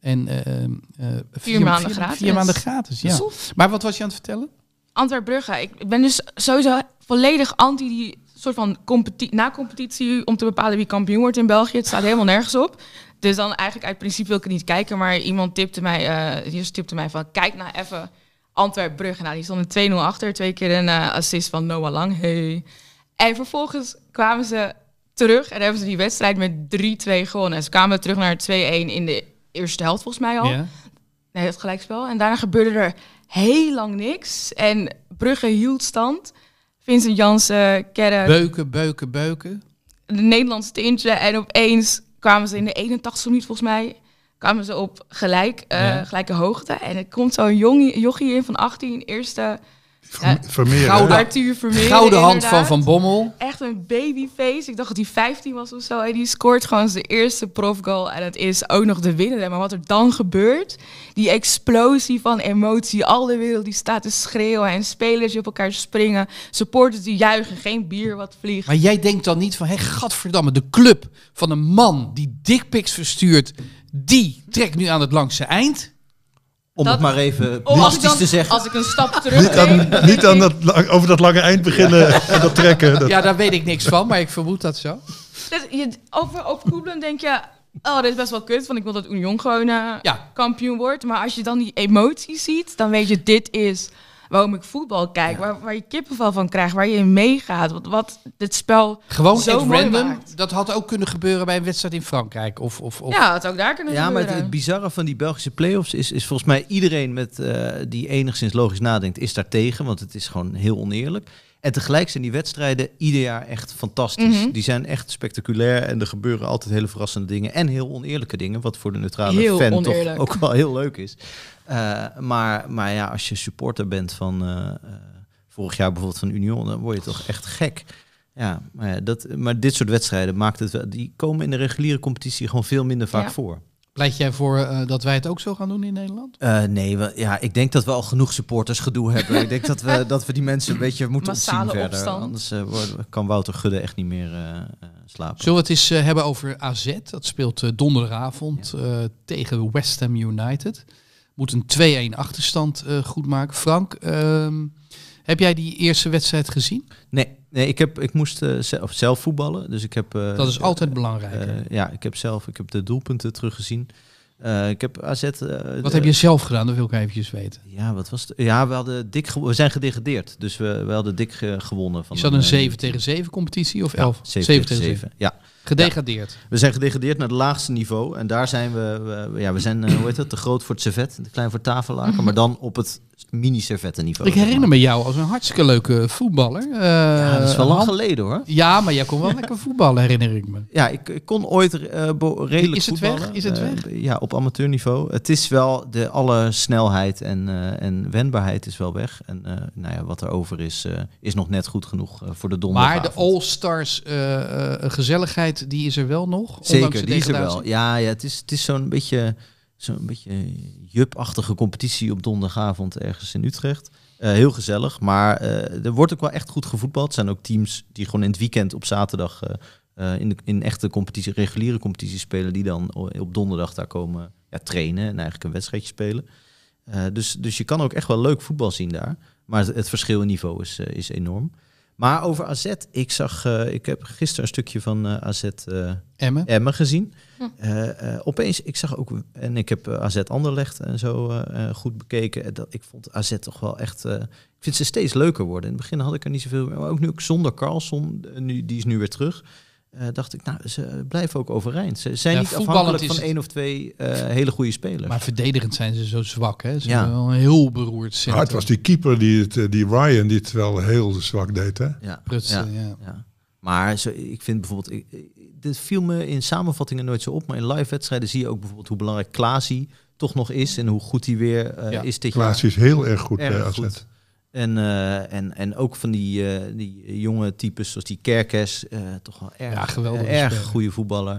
En uh, uh, vier maanden gratis. Vier maanden gratis, ja. Maar wat was je aan het vertellen? Antwerp-Brugge. Ik, ik ben dus sowieso volledig anti die soort van competi- na-competitie om te bepalen wie kampioen wordt in België. Het staat helemaal nergens op. Dus dan eigenlijk uit principe wil ik het niet kijken. Maar iemand tipte mij, uh, die tipte mij van, kijk nou even Antwerp-Brugge. Nou, die stonden twee nul achter. Twee keer een uh, assist van Noah Lang. Hey. En vervolgens kwamen ze terug en hebben ze die wedstrijd met drie twee gewonnen. Ze kwamen terug naar twee-een in de eerste helft volgens mij al. Ja. Nee, het gelijkspel. En daarna gebeurde er heel lang niks. En Brugge hield stand. Vincent Janssen, Kerk. Beuken, beuken, beuken. De Nederlandse tintje. En opeens kwamen ze in de eenentachtigste minuut volgens mij. Kwamen ze op gelijk, uh, ja. gelijke hoogte. En er komt zo'n jongie, jochie in van achttien. Eerste... Verme- Vermeer, gouden, Arthur Vermeer, gouden hand inderdaad. van Van Bommel. Echt een babyface. Ik dacht dat hij vijftien was of zo. En die scoort gewoon zijn eerste profgoal. En het is ook nog de winnaar. Maar wat er dan gebeurt, die explosie van emotie. Al de wereld die staat te schreeuwen. En spelers die op elkaar springen. Supporters die juichen. Geen bier wat vliegt. Maar jij denkt dan niet van, hé, gadverdamme, de club van een man die dickpics verstuurt, die trekt nu aan het langste eind. Om dat, het maar even plastisch te zeggen. Als ik een stap terug Niet, aan, niet aan dat, over dat lange eind beginnen en dat trekken. Dat... Ja, daar weet ik niks van, maar ik vermoed dat zo. Dus je, over, over Koebelen denk je, oh, dit is best wel kut, want ik wil dat Union gewoon uh, ja. kampioen wordt. Maar als je dan die emotie ziet, dan weet je, dit is waarom ik voetbal kijk. Ja. Waar, waar je kippenvel van krijgt, waar je in meegaat. Wat, wat dit spel gewoon zo mooi random. maakt. Dat had ook kunnen gebeuren bij een wedstrijd in Frankrijk. Of, of, of... Ja, het ook daar kunnen ja, gebeuren. Ja, maar het, het bizarre van die Belgische play-offs is, is volgens mij iedereen met, uh, die enigszins logisch nadenkt, is daar tegen. Want het is gewoon heel oneerlijk. En tegelijk zijn die wedstrijden ieder jaar echt fantastisch. Mm-hmm. Die zijn echt spectaculair en er gebeuren altijd hele verrassende dingen. En heel oneerlijke dingen, wat voor de neutrale heel fan oneerlijk. toch ook wel heel leuk is. Uh, maar, maar ja, als je supporter bent van uh, uh, vorig jaar bijvoorbeeld van Union, dan word je toch echt gek. Ja, maar, ja, dat, maar dit soort wedstrijden maakt het wel, die komen in de reguliere competitie gewoon veel minder vaak ja. voor. Pleit jij voor uh, dat wij het ook zo gaan doen in Nederland? Uh, nee, we, ja, ik denk dat we al genoeg supporters gedoe hebben. Ik denk dat we, dat we die mensen een beetje moeten Massale ontzien verder. Opstand. Anders uh, kan Wouter Gudde echt niet meer uh, uh, slapen. Zullen we het eens uh, hebben over A Z? Dat speelt uh, donderdagavond ja. uh, tegen West Ham United. Moet een twee-een achterstand uh, goed maken. Frank, uh, heb jij die eerste wedstrijd gezien? Nee, nee ik, heb, ik moest uh, zelf, zelf voetballen. Dus ik heb, uh, dat is altijd uh, belangrijk. Uh, ja, ik heb zelf ik heb de doelpunten teruggezien. Uh, ik heb A Z... Uh, wat de, heb je zelf gedaan? Dat wil ik eventjes weten. Ja, wat was het? Ja, we hadden dik ge- we zijn gedegradeerd. Dus we, we hadden dik ge- gewonnen. Van is dat een, een zeven uh, tegen zeven competitie of elf? Ja, zeven tegen zeven. Ja. Gedegradeerd. Ja, we zijn gedegradeerd naar het laagste niveau. En daar zijn we... we ja, we zijn, uh, hoe heet dat? Te groot voor het servet. Te klein voor het tafellaken. Maar dan op het mini-servettenniveau. Ik herinner me jou als een hartstikke leuke voetballer. Uh, ja, dat is wel lang geleden hoor. Ja, maar jij kon wel lekker voetballen, herinner ik me. Ja, ik, ik kon ooit uh, bo- redelijk is het voetballen. Weg? Is het weg? Uh, ja, op amateurniveau. Het is wel, de alle snelheid en, uh, en wendbaarheid is wel weg. En uh, nou ja, wat er over is, uh, is nog net goed genoeg uh, voor de donderdagavond. Maar de All-Stars uh, uh, gezelligheid, die is er wel nog? Zeker, die is er wel. Ja, ja het is, het is zo'n beetje... Zo'n beetje jup-achtige competitie op donderdagavond ergens in Utrecht. Uh, heel gezellig, maar uh, er wordt ook wel echt goed gevoetbald. Er zijn ook teams die gewoon in het weekend op zaterdag uh, uh, in, de, in echte competitie, reguliere competitie spelen, die dan op donderdag daar komen ja, trainen en eigenlijk een wedstrijdje spelen. Uh, dus, dus je kan ook echt wel leuk voetbal zien daar. Maar het, het verschil in niveau is, uh, is enorm. Maar over A Z, ik zag, uh, ik heb gisteren een stukje van uh, A Z uh, Emmen. Emmen gezien. Hm. Uh, uh, opeens, ik zag ook, en ik heb uh, A Z Anderlecht en zo uh, uh, goed bekeken. Dat, ik vond A Z toch wel echt, uh, ik vind ze steeds leuker worden. In het begin had ik er niet zoveel, maar ook nu ook zonder Carlson, nu, die is nu weer terug. Uh, dacht ik, nou, ze blijven ook overeind. Ze zijn ja, niet afhankelijk van één of twee uh, hele goede spelers. Maar verdedigend zijn ze zo zwak, hè? Ze ja. hebben wel een heel beroerd centrum. Maar het was die keeper, die, het, die Ryan, die het wel heel zwak deed, hè? Ja, Prutsen, ja, ja. ja. Maar zo, ik vind bijvoorbeeld, ik, dit viel me in samenvattingen nooit zo op, maar in live wedstrijden zie je ook bijvoorbeeld hoe belangrijk Klaasie toch nog is en hoe goed hij weer uh, ja. is dit jaar. Klaasie is heel erg goed erg bij A Z. Goed. En, uh, en, en ook van die, uh, die jonge types zoals die Kerkes, uh, toch wel erg, ja, geweldig uh, erg goede voetballer.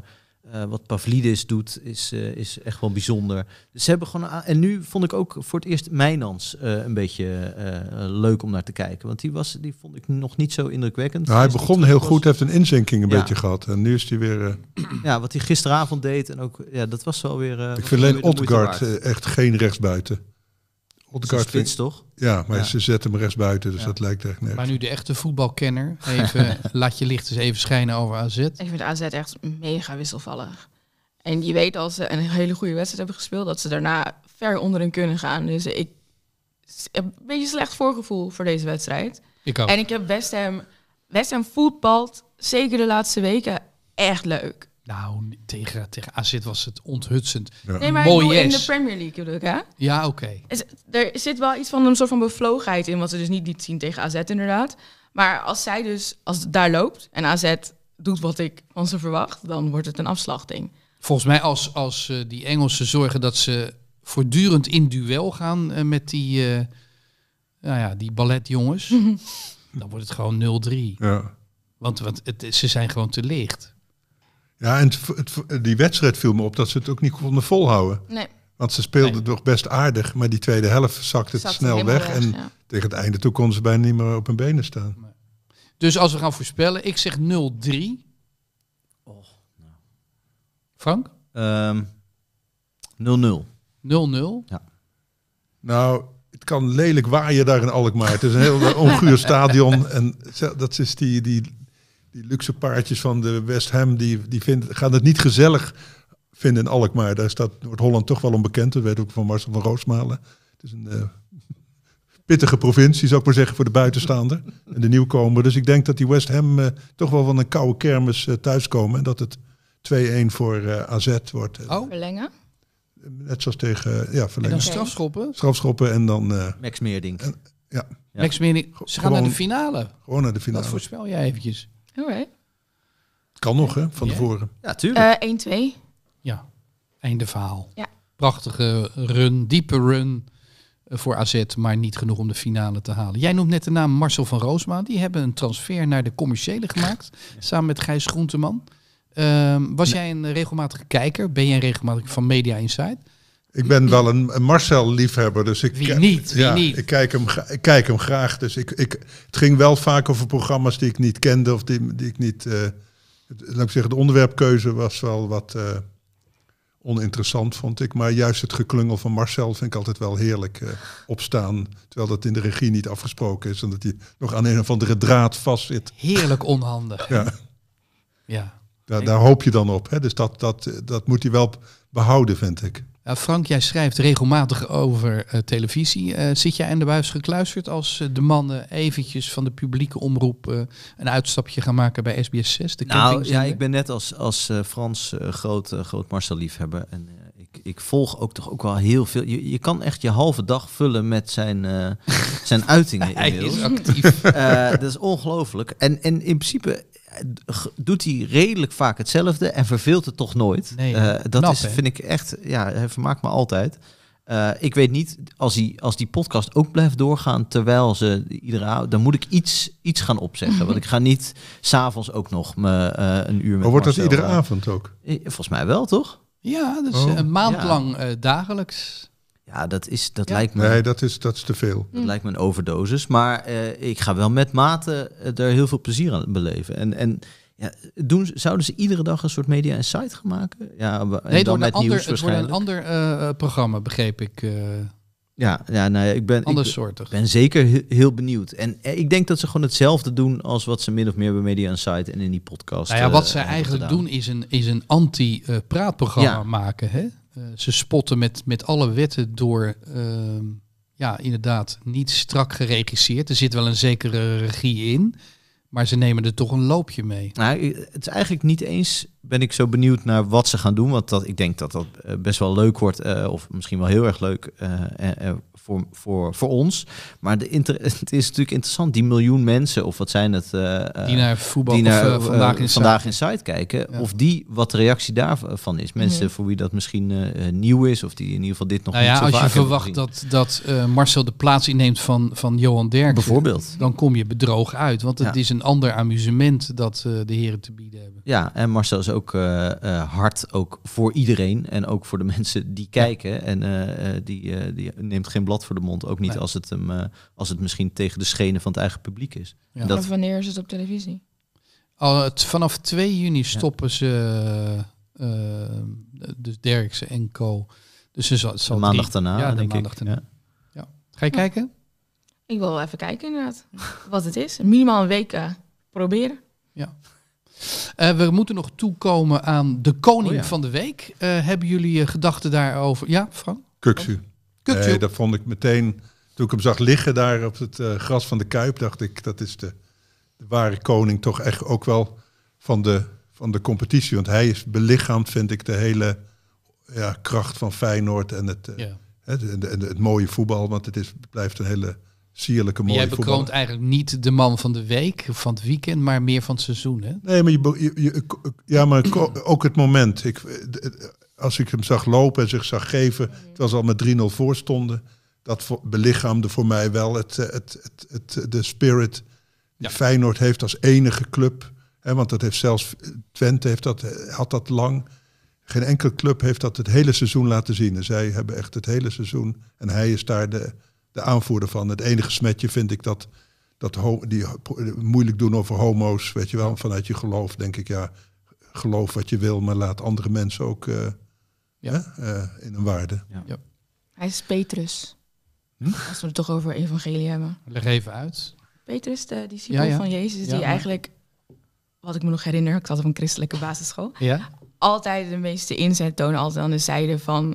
Uh, wat Pavlidis doet, is, uh, is echt wel bijzonder. Dus ze hebben gewoon... En nu vond ik ook voor het eerst Mijnans uh, een beetje uh, leuk om naar te kijken. Want die, was, die vond ik nog niet zo indrukwekkend. Nou, hij begon heel was... goed, heeft een inzinking een ja. beetje gehad. En nu is hij weer... Uh... Ja, wat hij gisteravond deed. En ook, ja, dat was wel weer... Uh, ik vind alleen Odgaard uh, echt geen rechtsbuiten. Odgaard spits, toch? Ja, maar ja. ze zetten hem rechtsbuiten, dus ja. dat lijkt echt nergens. Maar nu de echte voetbalkenner, even, laat je licht eens even schijnen over A Z. Ik vind A Z echt mega wisselvallig. En je weet als ze een hele goede wedstrijd hebben gespeeld, dat ze daarna ver onderin kunnen gaan. Dus ik heb een beetje slecht voorgevoel voor deze wedstrijd. Ik ook. En ik heb West Ham, West Ham voetbalt, zeker de laatste weken, echt leuk. Nou, tegen, tegen A Z was het onthutsend. Ja. Nee, maar Mooi ik bedoel, in yes. de Premier League bedoel ik, hè? Ja, oké. Okay. Er zit wel iets van een soort van bevlogenheid in, wat ze dus niet liet zien tegen A Z inderdaad. Maar als zij dus, als het daar loopt en A Z doet wat ik van ze verwacht, dan wordt het een afslachting. Volgens mij als, als uh, die Engelsen zorgen dat ze voortdurend in duel gaan uh, met die, uh, nou ja, die balletjongens, dan wordt het gewoon nul drie. Ja. Want, want het, ze zijn gewoon te licht. Ja, en het, het, die wedstrijd viel me op dat ze het ook niet konden volhouden. Nee. Want ze speelden nee. nog best aardig, maar die tweede helft zakte het Zat snel weg. weg En ja. tegen het einde toe konden ze bijna niet meer op hun benen staan. Nee. Dus als we gaan voorspellen, ik zeg nul drie. Oh, nou. Frank? Um, nul nul. nul nul? Ja. Nou, het kan lelijk waaien daar in Alkmaar. Het is een heel onguur stadion. En dat is die, die, die luxe paardjes van de West Ham, die, die vinden, gaan het niet gezellig vinden in Alkmaar. Daar staat Noord-Holland toch wel onbekend. Dat weet ook van Marcel van Roosmalen. Het is een uh, pittige provincie, zou ik maar zeggen, voor de buitenstaander en de nieuwkomer. Dus ik denk dat die West Ham uh, toch wel van een koude kermis uh, thuiskomen. En dat het twee-een voor uh, A Z wordt. Oh. Verlengen? Net zoals tegen, uh, ja, verlengen. En dan strafschoppen? Strafschoppen en dan... Uh, Max Meerdink. En, ja. Ja. Max Meerdink. Ze gaan Gewoon, naar de finale. Gewoon naar de finale. Dat voorspel jij eventjes. Alright. Kan nog, hè, van Ja. tevoren. Ja, tuurlijk. Uh, één twee. Ja, einde verhaal. Ja. Prachtige run, diepe run voor A Z, maar niet genoeg om de finale te halen. Jij noemt net de naam Marcel van Roosma. Die hebben een transfer naar de commerciële gemaakt, samen met Gijs Groenteman. Um, was nee. jij een regelmatige kijker? Ben jij een regelmatig van Media Insight? Ik ben wel een, een Marcel-liefhebber, dus ik, Wie niet? Wie ja, niet? Ik, kijk hem, ik kijk hem graag. Dus ik, ik, het ging wel vaak over programma's die ik niet kende of die, die ik niet... Uh, laat ik zeggen, de onderwerpkeuze was wel wat uh, oninteressant, vond ik. Maar juist het geklungel van Marcel vind ik altijd wel heerlijk uh, opstaan. Terwijl dat in de regie niet afgesproken is. En dat hij nog aan een of andere draad vastzit. Heerlijk onhandig. Ja. Ja. Daar, daar hoop je dan op. Hè? Dus dat, dat, dat moet hij wel behouden, vind ik. Uh, Frank, jij schrijft regelmatig over uh, televisie. Uh, zit jij in de buis gekluisterd als uh, de mannen eventjes van de publieke omroep uh, een uitstapje gaan maken bij S B S zes? De nou ja, ik ben net als, als uh, Frans uh, groot, uh, groot Marcel-liefhebber. En uh, ik, ik volg ook toch ook wel heel veel. Je, je kan echt je halve dag vullen met zijn, uh, zijn uitingen. Hij inmiddels. is actief. Uh, dat is ongelooflijk. En, en in principe doet hij redelijk vaak hetzelfde en verveelt het toch nooit. Nee, uh, dat knap, is, hè? vind ik echt, ja, hij vermaakt me altijd. Uh, ik weet niet, als, hij, als die podcast ook blijft doorgaan terwijl ze iedere avond, dan moet ik iets, iets gaan opzeggen. Want ik ga niet 's avonds ook nog me, uh, een uur met Maar wordt dat Marcel, iedere uh, avond ook? Volgens mij wel, toch? Ja, dat is Oh. een maand Ja. lang uh, dagelijks. Ja, dat, is, dat, Ja. lijkt me, Nee, dat is, dat is te veel. dat lijkt me een overdosis. Maar uh, ik ga wel met mate uh, er heel veel plezier aan beleven. En, en ja, doen, zouden ze iedere dag een soort Media Insight gaan maken? Ja, en Nee, dan het wordt, met een ander, nieuws het wordt een waarschijnlijk. ander uh, programma, begreep ik. Uh, Ja, ja nou ja, ik ben, ik andersoortig. ben zeker he- heel benieuwd. En eh, ik denk dat ze gewoon hetzelfde doen als wat ze min of meer bij Media Insight en in die podcast. Nou ja, wat uh, zij hebben eigenlijk gedaan. doen is een, is een anti-praatprogramma Ja. maken. Hè? Uh, ze spotten met, met alle wetten door, uh, ja, inderdaad, niet strak geregisseerd. Er zit wel een zekere regie in, maar ze nemen er toch een loopje mee. Nou, het is eigenlijk niet eens, ben ik zo benieuwd naar wat ze gaan doen. Want dat, ik denk dat dat uh, best wel leuk wordt, uh, of misschien wel heel erg leuk uh, uh, uh, voor, voor, voor ons. Maar de inter- het is natuurlijk interessant, die miljoen mensen, of wat zijn het? Uh, Die naar voetbal die naar, of uh, vandaag in uh, vandaag in site kijken. Ja. Of die, wat de reactie daarvan is. Mensen Mhm. voor wie dat misschien uh, nieuw is, of die in ieder geval dit nog Nou niet ja, zo als vaak je hebben verwacht gezien. dat, dat uh, Marcel de plaats inneemt van, van Johan Derksen, Bijvoorbeeld. dan kom je bedrogen uit. Want het Ja. is een ander amusement dat uh, de heren te bieden hebben. Ja, en Marcel is ook ook uh, uh, hard ook voor iedereen. En ook voor de mensen die kijken. Ja. En uh, uh, die, uh, die neemt geen blad voor de mond. Ook niet nee. als, het hem, uh, als het misschien tegen de schenen van het eigen publiek is. Ja. Dat... Vanaf wanneer is het op televisie? Al, het, vanaf twee juni stoppen ja. ze... Uh, dus Derksen en Co. Dus ze zal, het zal de maandag drie, daarna, ja, de denk maandag ik. Daarna. Ja. Ja. Ga je ja. kijken? Ik wil wel even kijken inderdaad. Wat het is. Minimaal een week uh, proberen. Ja. Uh, we moeten nog toekomen aan de koning oh ja. van de week. Uh, hebben jullie uh, gedachten daarover? Ja, Frank? Kukçu. Nee, dat vond ik meteen... Toen ik hem zag liggen daar op het uh, gras van de Kuip... dacht ik, dat is de, de ware koning toch echt ook wel van de... van de competitie, want hij is belichaamd, vind ik, de hele ja, kracht van Feyenoord en het, ja. het, het, het, het mooie voetbal, want het, is, het blijft een hele sierlijke mooie voetbal. Jij bekroont voetbal. Eigenlijk niet de man van de week, van het weekend, maar meer van het seizoen, hè? Nee, maar, je, je, je, ja, maar ook het moment. Ik, als ik hem zag lopen en zich zag geven, terwijl ze al met drie nul voor stonden, dat belichaamde voor mij wel het, het, het, het, de spirit die ja. Feyenoord heeft als enige club. He, want dat heeft zelfs Twente heeft dat, had dat lang. Geen enkele club heeft dat het hele seizoen laten zien. En zij hebben echt het hele seizoen. En hij is daar de, de aanvoerder van. Het enige smetje vind ik dat, dat ho- die moeilijk doen over homo's. Weet je wel, vanuit je geloof denk ik, ja, geloof wat je wil, maar laat andere mensen ook uh, ja. hè, uh, in een waarde. Ja. Ja. Hij is Petrus. Hm? Als we het toch over evangelie hebben. Leg even uit. Petrus, de discipel ja, ja. van Jezus, die ja, maar... eigenlijk... Wat ik me nog herinner, ik zat op een christelijke basisschool. Ja? Altijd de meeste inzet tonen, altijd aan de zijde van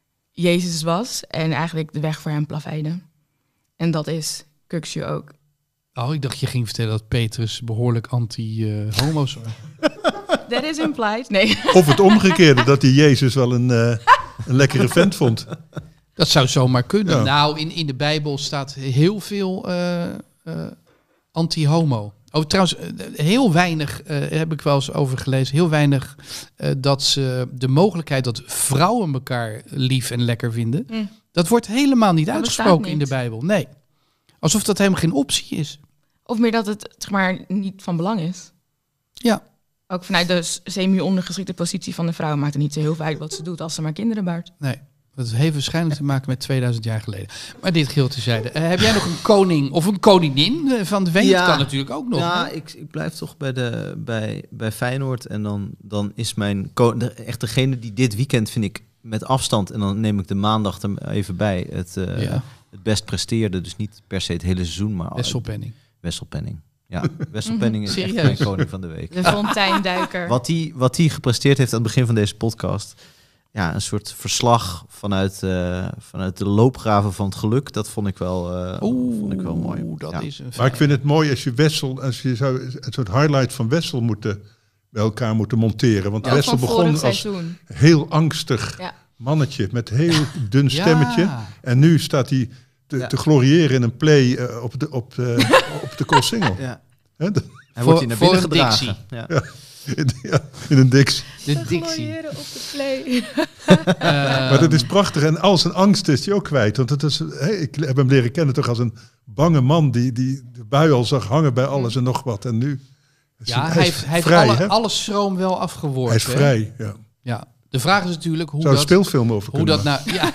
Jezus was. En eigenlijk de weg voor hem plaveide. En dat is Kukçu ook. Oh, ik dacht je ging vertellen dat Petrus behoorlijk anti-homo's was. That is implied, nee. Of het omgekeerde, dat hij Jezus wel een, uh, een lekkere vent vond. Dat zou zomaar kunnen. Ja. Nou, in, in de Bijbel staat heel veel uh, uh, anti-homo. Oh, trouwens, heel weinig, uh, heb ik wel eens over gelezen, heel weinig uh, dat ze de mogelijkheid dat vrouwen elkaar lief en lekker vinden, mm. dat wordt helemaal niet dat uitgesproken niet. in de Bijbel. Nee. Alsof dat helemaal geen optie is. Of meer dat het, zeg maar, niet van belang is. Ja. Ook vanuit de semi-ondergeschikte positie van de vrouw maakt het niet zo heel veel uit wat ze doet als ze maar kinderen baart. Nee. Dat heeft waarschijnlijk te maken met tweeduizend jaar geleden. Maar dit geheel tezijde. Uh, heb jij nog een koning of een koningin van de week? Ja, dat kan natuurlijk ook nog. Ja, ik, ik blijf toch bij, de, bij, bij Feyenoord. En dan, dan is mijn... Ko- de, echt degene die dit weekend, vind ik, met afstand... en dan neem ik de maandag er even bij... het, uh, ja. het best presteerde. Dus niet per se het hele seizoen, maar... Wessel Penning. Wessel Penning. Ja, Wessel Penning is Serieus? echt mijn koning van de week. De fonteinduiker. Wat hij wat hij gepresteerd heeft aan het begin van deze podcast... Ja, een soort verslag vanuit, uh, vanuit de loopgraven van het geluk. Dat vond ik wel, uh, Oeh, vond ik wel mooi. Dat ja. is een maar ik vind het mooi als je Wessel, als je zou een soort highlight van Wessel moeten bij elkaar moeten monteren. Want ja, Wessel begon als seizoen. heel angstig ja. mannetje met heel dun stemmetje. Ja. En nu staat hij te, ja. te gloriëren in een play uh, op de op de, op de Koolsingel. Ja. He, de, Hij wordt hier naar binnen gedragen. Ja. Ja. In, ja, in een Dixie. De Dixie. Op de play. uh, maar dat is prachtig. En al zijn angst is hij ook kwijt. Want het is, hey, ik heb hem leren kennen toch als een bange man... die, die de bui al zag hangen bij alles en nog wat. En nu ja, hij, hij heeft, hij vrij, heeft alle, alle schroom wel afgeworpen. Hij is vrij, ja. ja. De vraag is natuurlijk hoe Zou dat... een speelfilm over hoe kunnen dat nou, ja.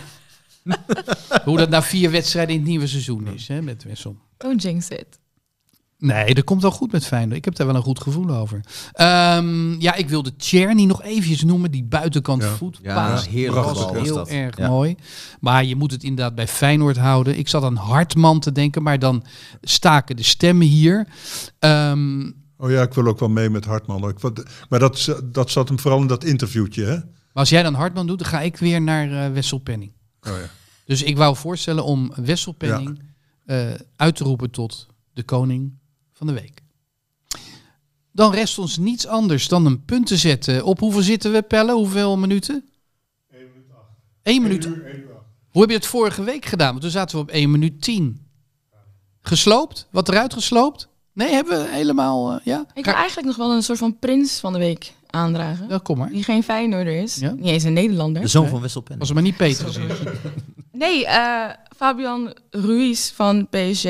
Hoe dat na vier wedstrijden in het nieuwe seizoen is, hè, met Wessel. Don't jinx it. Nee, dat komt wel goed met Feyenoord. Ik heb daar wel een goed gevoel over. Um, ja, ik wilde Tjerni nog eventjes noemen. Die buitenkant ja. voet. Ja, paas. heerlijk was bal, heel dat. erg ja. mooi. Maar je moet het inderdaad bij Feyenoord houden. Ik zat aan Hartman te denken, maar dan staken de stemmen hier. Um, oh ja, ik wil ook wel mee met Hartman. Ik, maar dat, dat zat hem vooral in dat interviewtje, hè? Maar als jij dan Hartman doet, dan ga ik weer naar uh, Wessel Penning. Oh ja. Dus ik wou voorstellen om Wessel Penning ja. uh, uit te roepen tot de koning van de week. Dan rest ons niets anders dan een punt te zetten. Op hoeveel zitten we, Pelle? Hoeveel minuten? één minuut acht. één minuut. Uur, één uur acht. Hoe heb je het vorige week gedaan? Want toen zaten we op één minuut tien. Gesloopt? Wat eruit gesloopt? Nee, hebben we helemaal... Uh, ja? Ik wil eigenlijk nog wel een soort van prins van de week aandragen. Ja, kom maar. Die geen Feyenoorder is. Ja? Niet eens een Nederlander. De zoon nee. van Wessel Penning. Was het maar niet Peter. Nee, uh, Fabian Ruiz van P S G.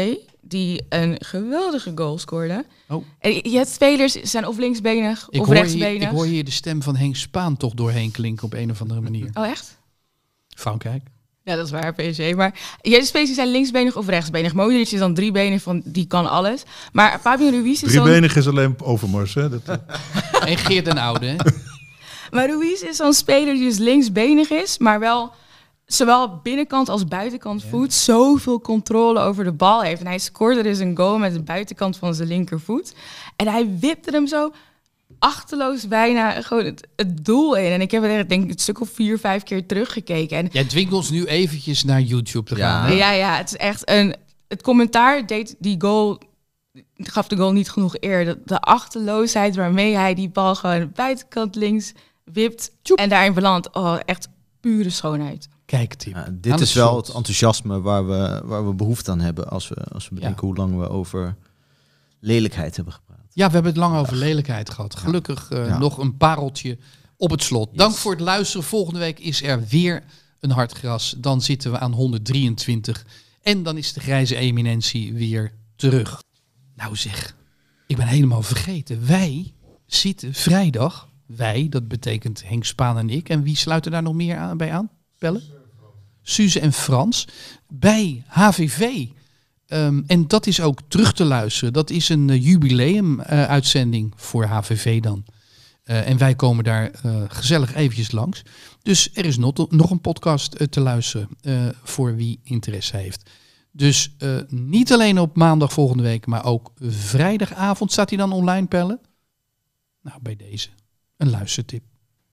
die een geweldige goal scoorde. Oh. En je hebt spelers die zijn of linksbenig Ik of hoor, hier, rechtsbenig. ik hoor hier de stem van Henk Spaan toch doorheen klinken op een of andere manier. Oh, echt? Frankrijk. Ja, dat is waar, P S G. Maar je hebt spelers die zijn linksbenig of rechtsbenig. Modric is dan driebenig, van die kan alles. Maar Fabian Ruiz is dan... Driebenig is alleen Overmars, hè? Dat, uh... En Geert den Oude, hè? Maar Ruiz is zo'n speler die dus linksbenig is, maar wel zowel binnenkant als buitenkant Ja. voet zoveel controle over de bal heeft. En hij scoorde dus een goal met de buitenkant van zijn linkervoet. En hij wipte hem zo achterloos bijna gewoon het, het doel in. En ik heb het echt, denk ik, een stuk of vier, vijf keer teruggekeken. En Jij dwingt ons nu eventjes naar YouTube te Ja. gaan. hè? ja, ja, het is echt een... Het commentaar deed die goal... gaf de goal niet genoeg eer. De, de achterloosheid waarmee hij die bal gewoon buitenkant links wipt en daarin belandt. Oh, echt pure schoonheid. Kijk, Tim. Ja, dit Aan is de wel slot. het enthousiasme waar we, waar we behoefte aan hebben als we, als we bedenken hoe lang we over lelijkheid hebben gepraat. Ja, we hebben het lang over lelijkheid gehad. Gelukkig uh, Ja. nog een pareltje op het slot. Yes. Dank voor het luisteren. Volgende week is er weer een hartgras. Dan zitten we aan honderddrieëntwintig. En dan is de grijze eminentie weer terug. Nou zeg, ik ben helemaal vergeten. Wij zitten vrijdag. Wij, dat betekent Henk Spaan en ik. En wie sluiten daar nog meer aan, bij aan? Pelle? Suze en Frans. Bij H V V. Um, en dat is ook terug te luisteren. Dat is een uh, jubileum-uitzending uh, voor H V V dan. Uh, en wij komen daar uh, gezellig eventjes langs. Dus er is not, nog een podcast uh, te luisteren uh, voor wie interesse heeft. Dus uh, niet alleen op maandag volgende week, maar ook vrijdagavond. Staat hij dan online, Pelle? Nou, bij deze. Een luistertip.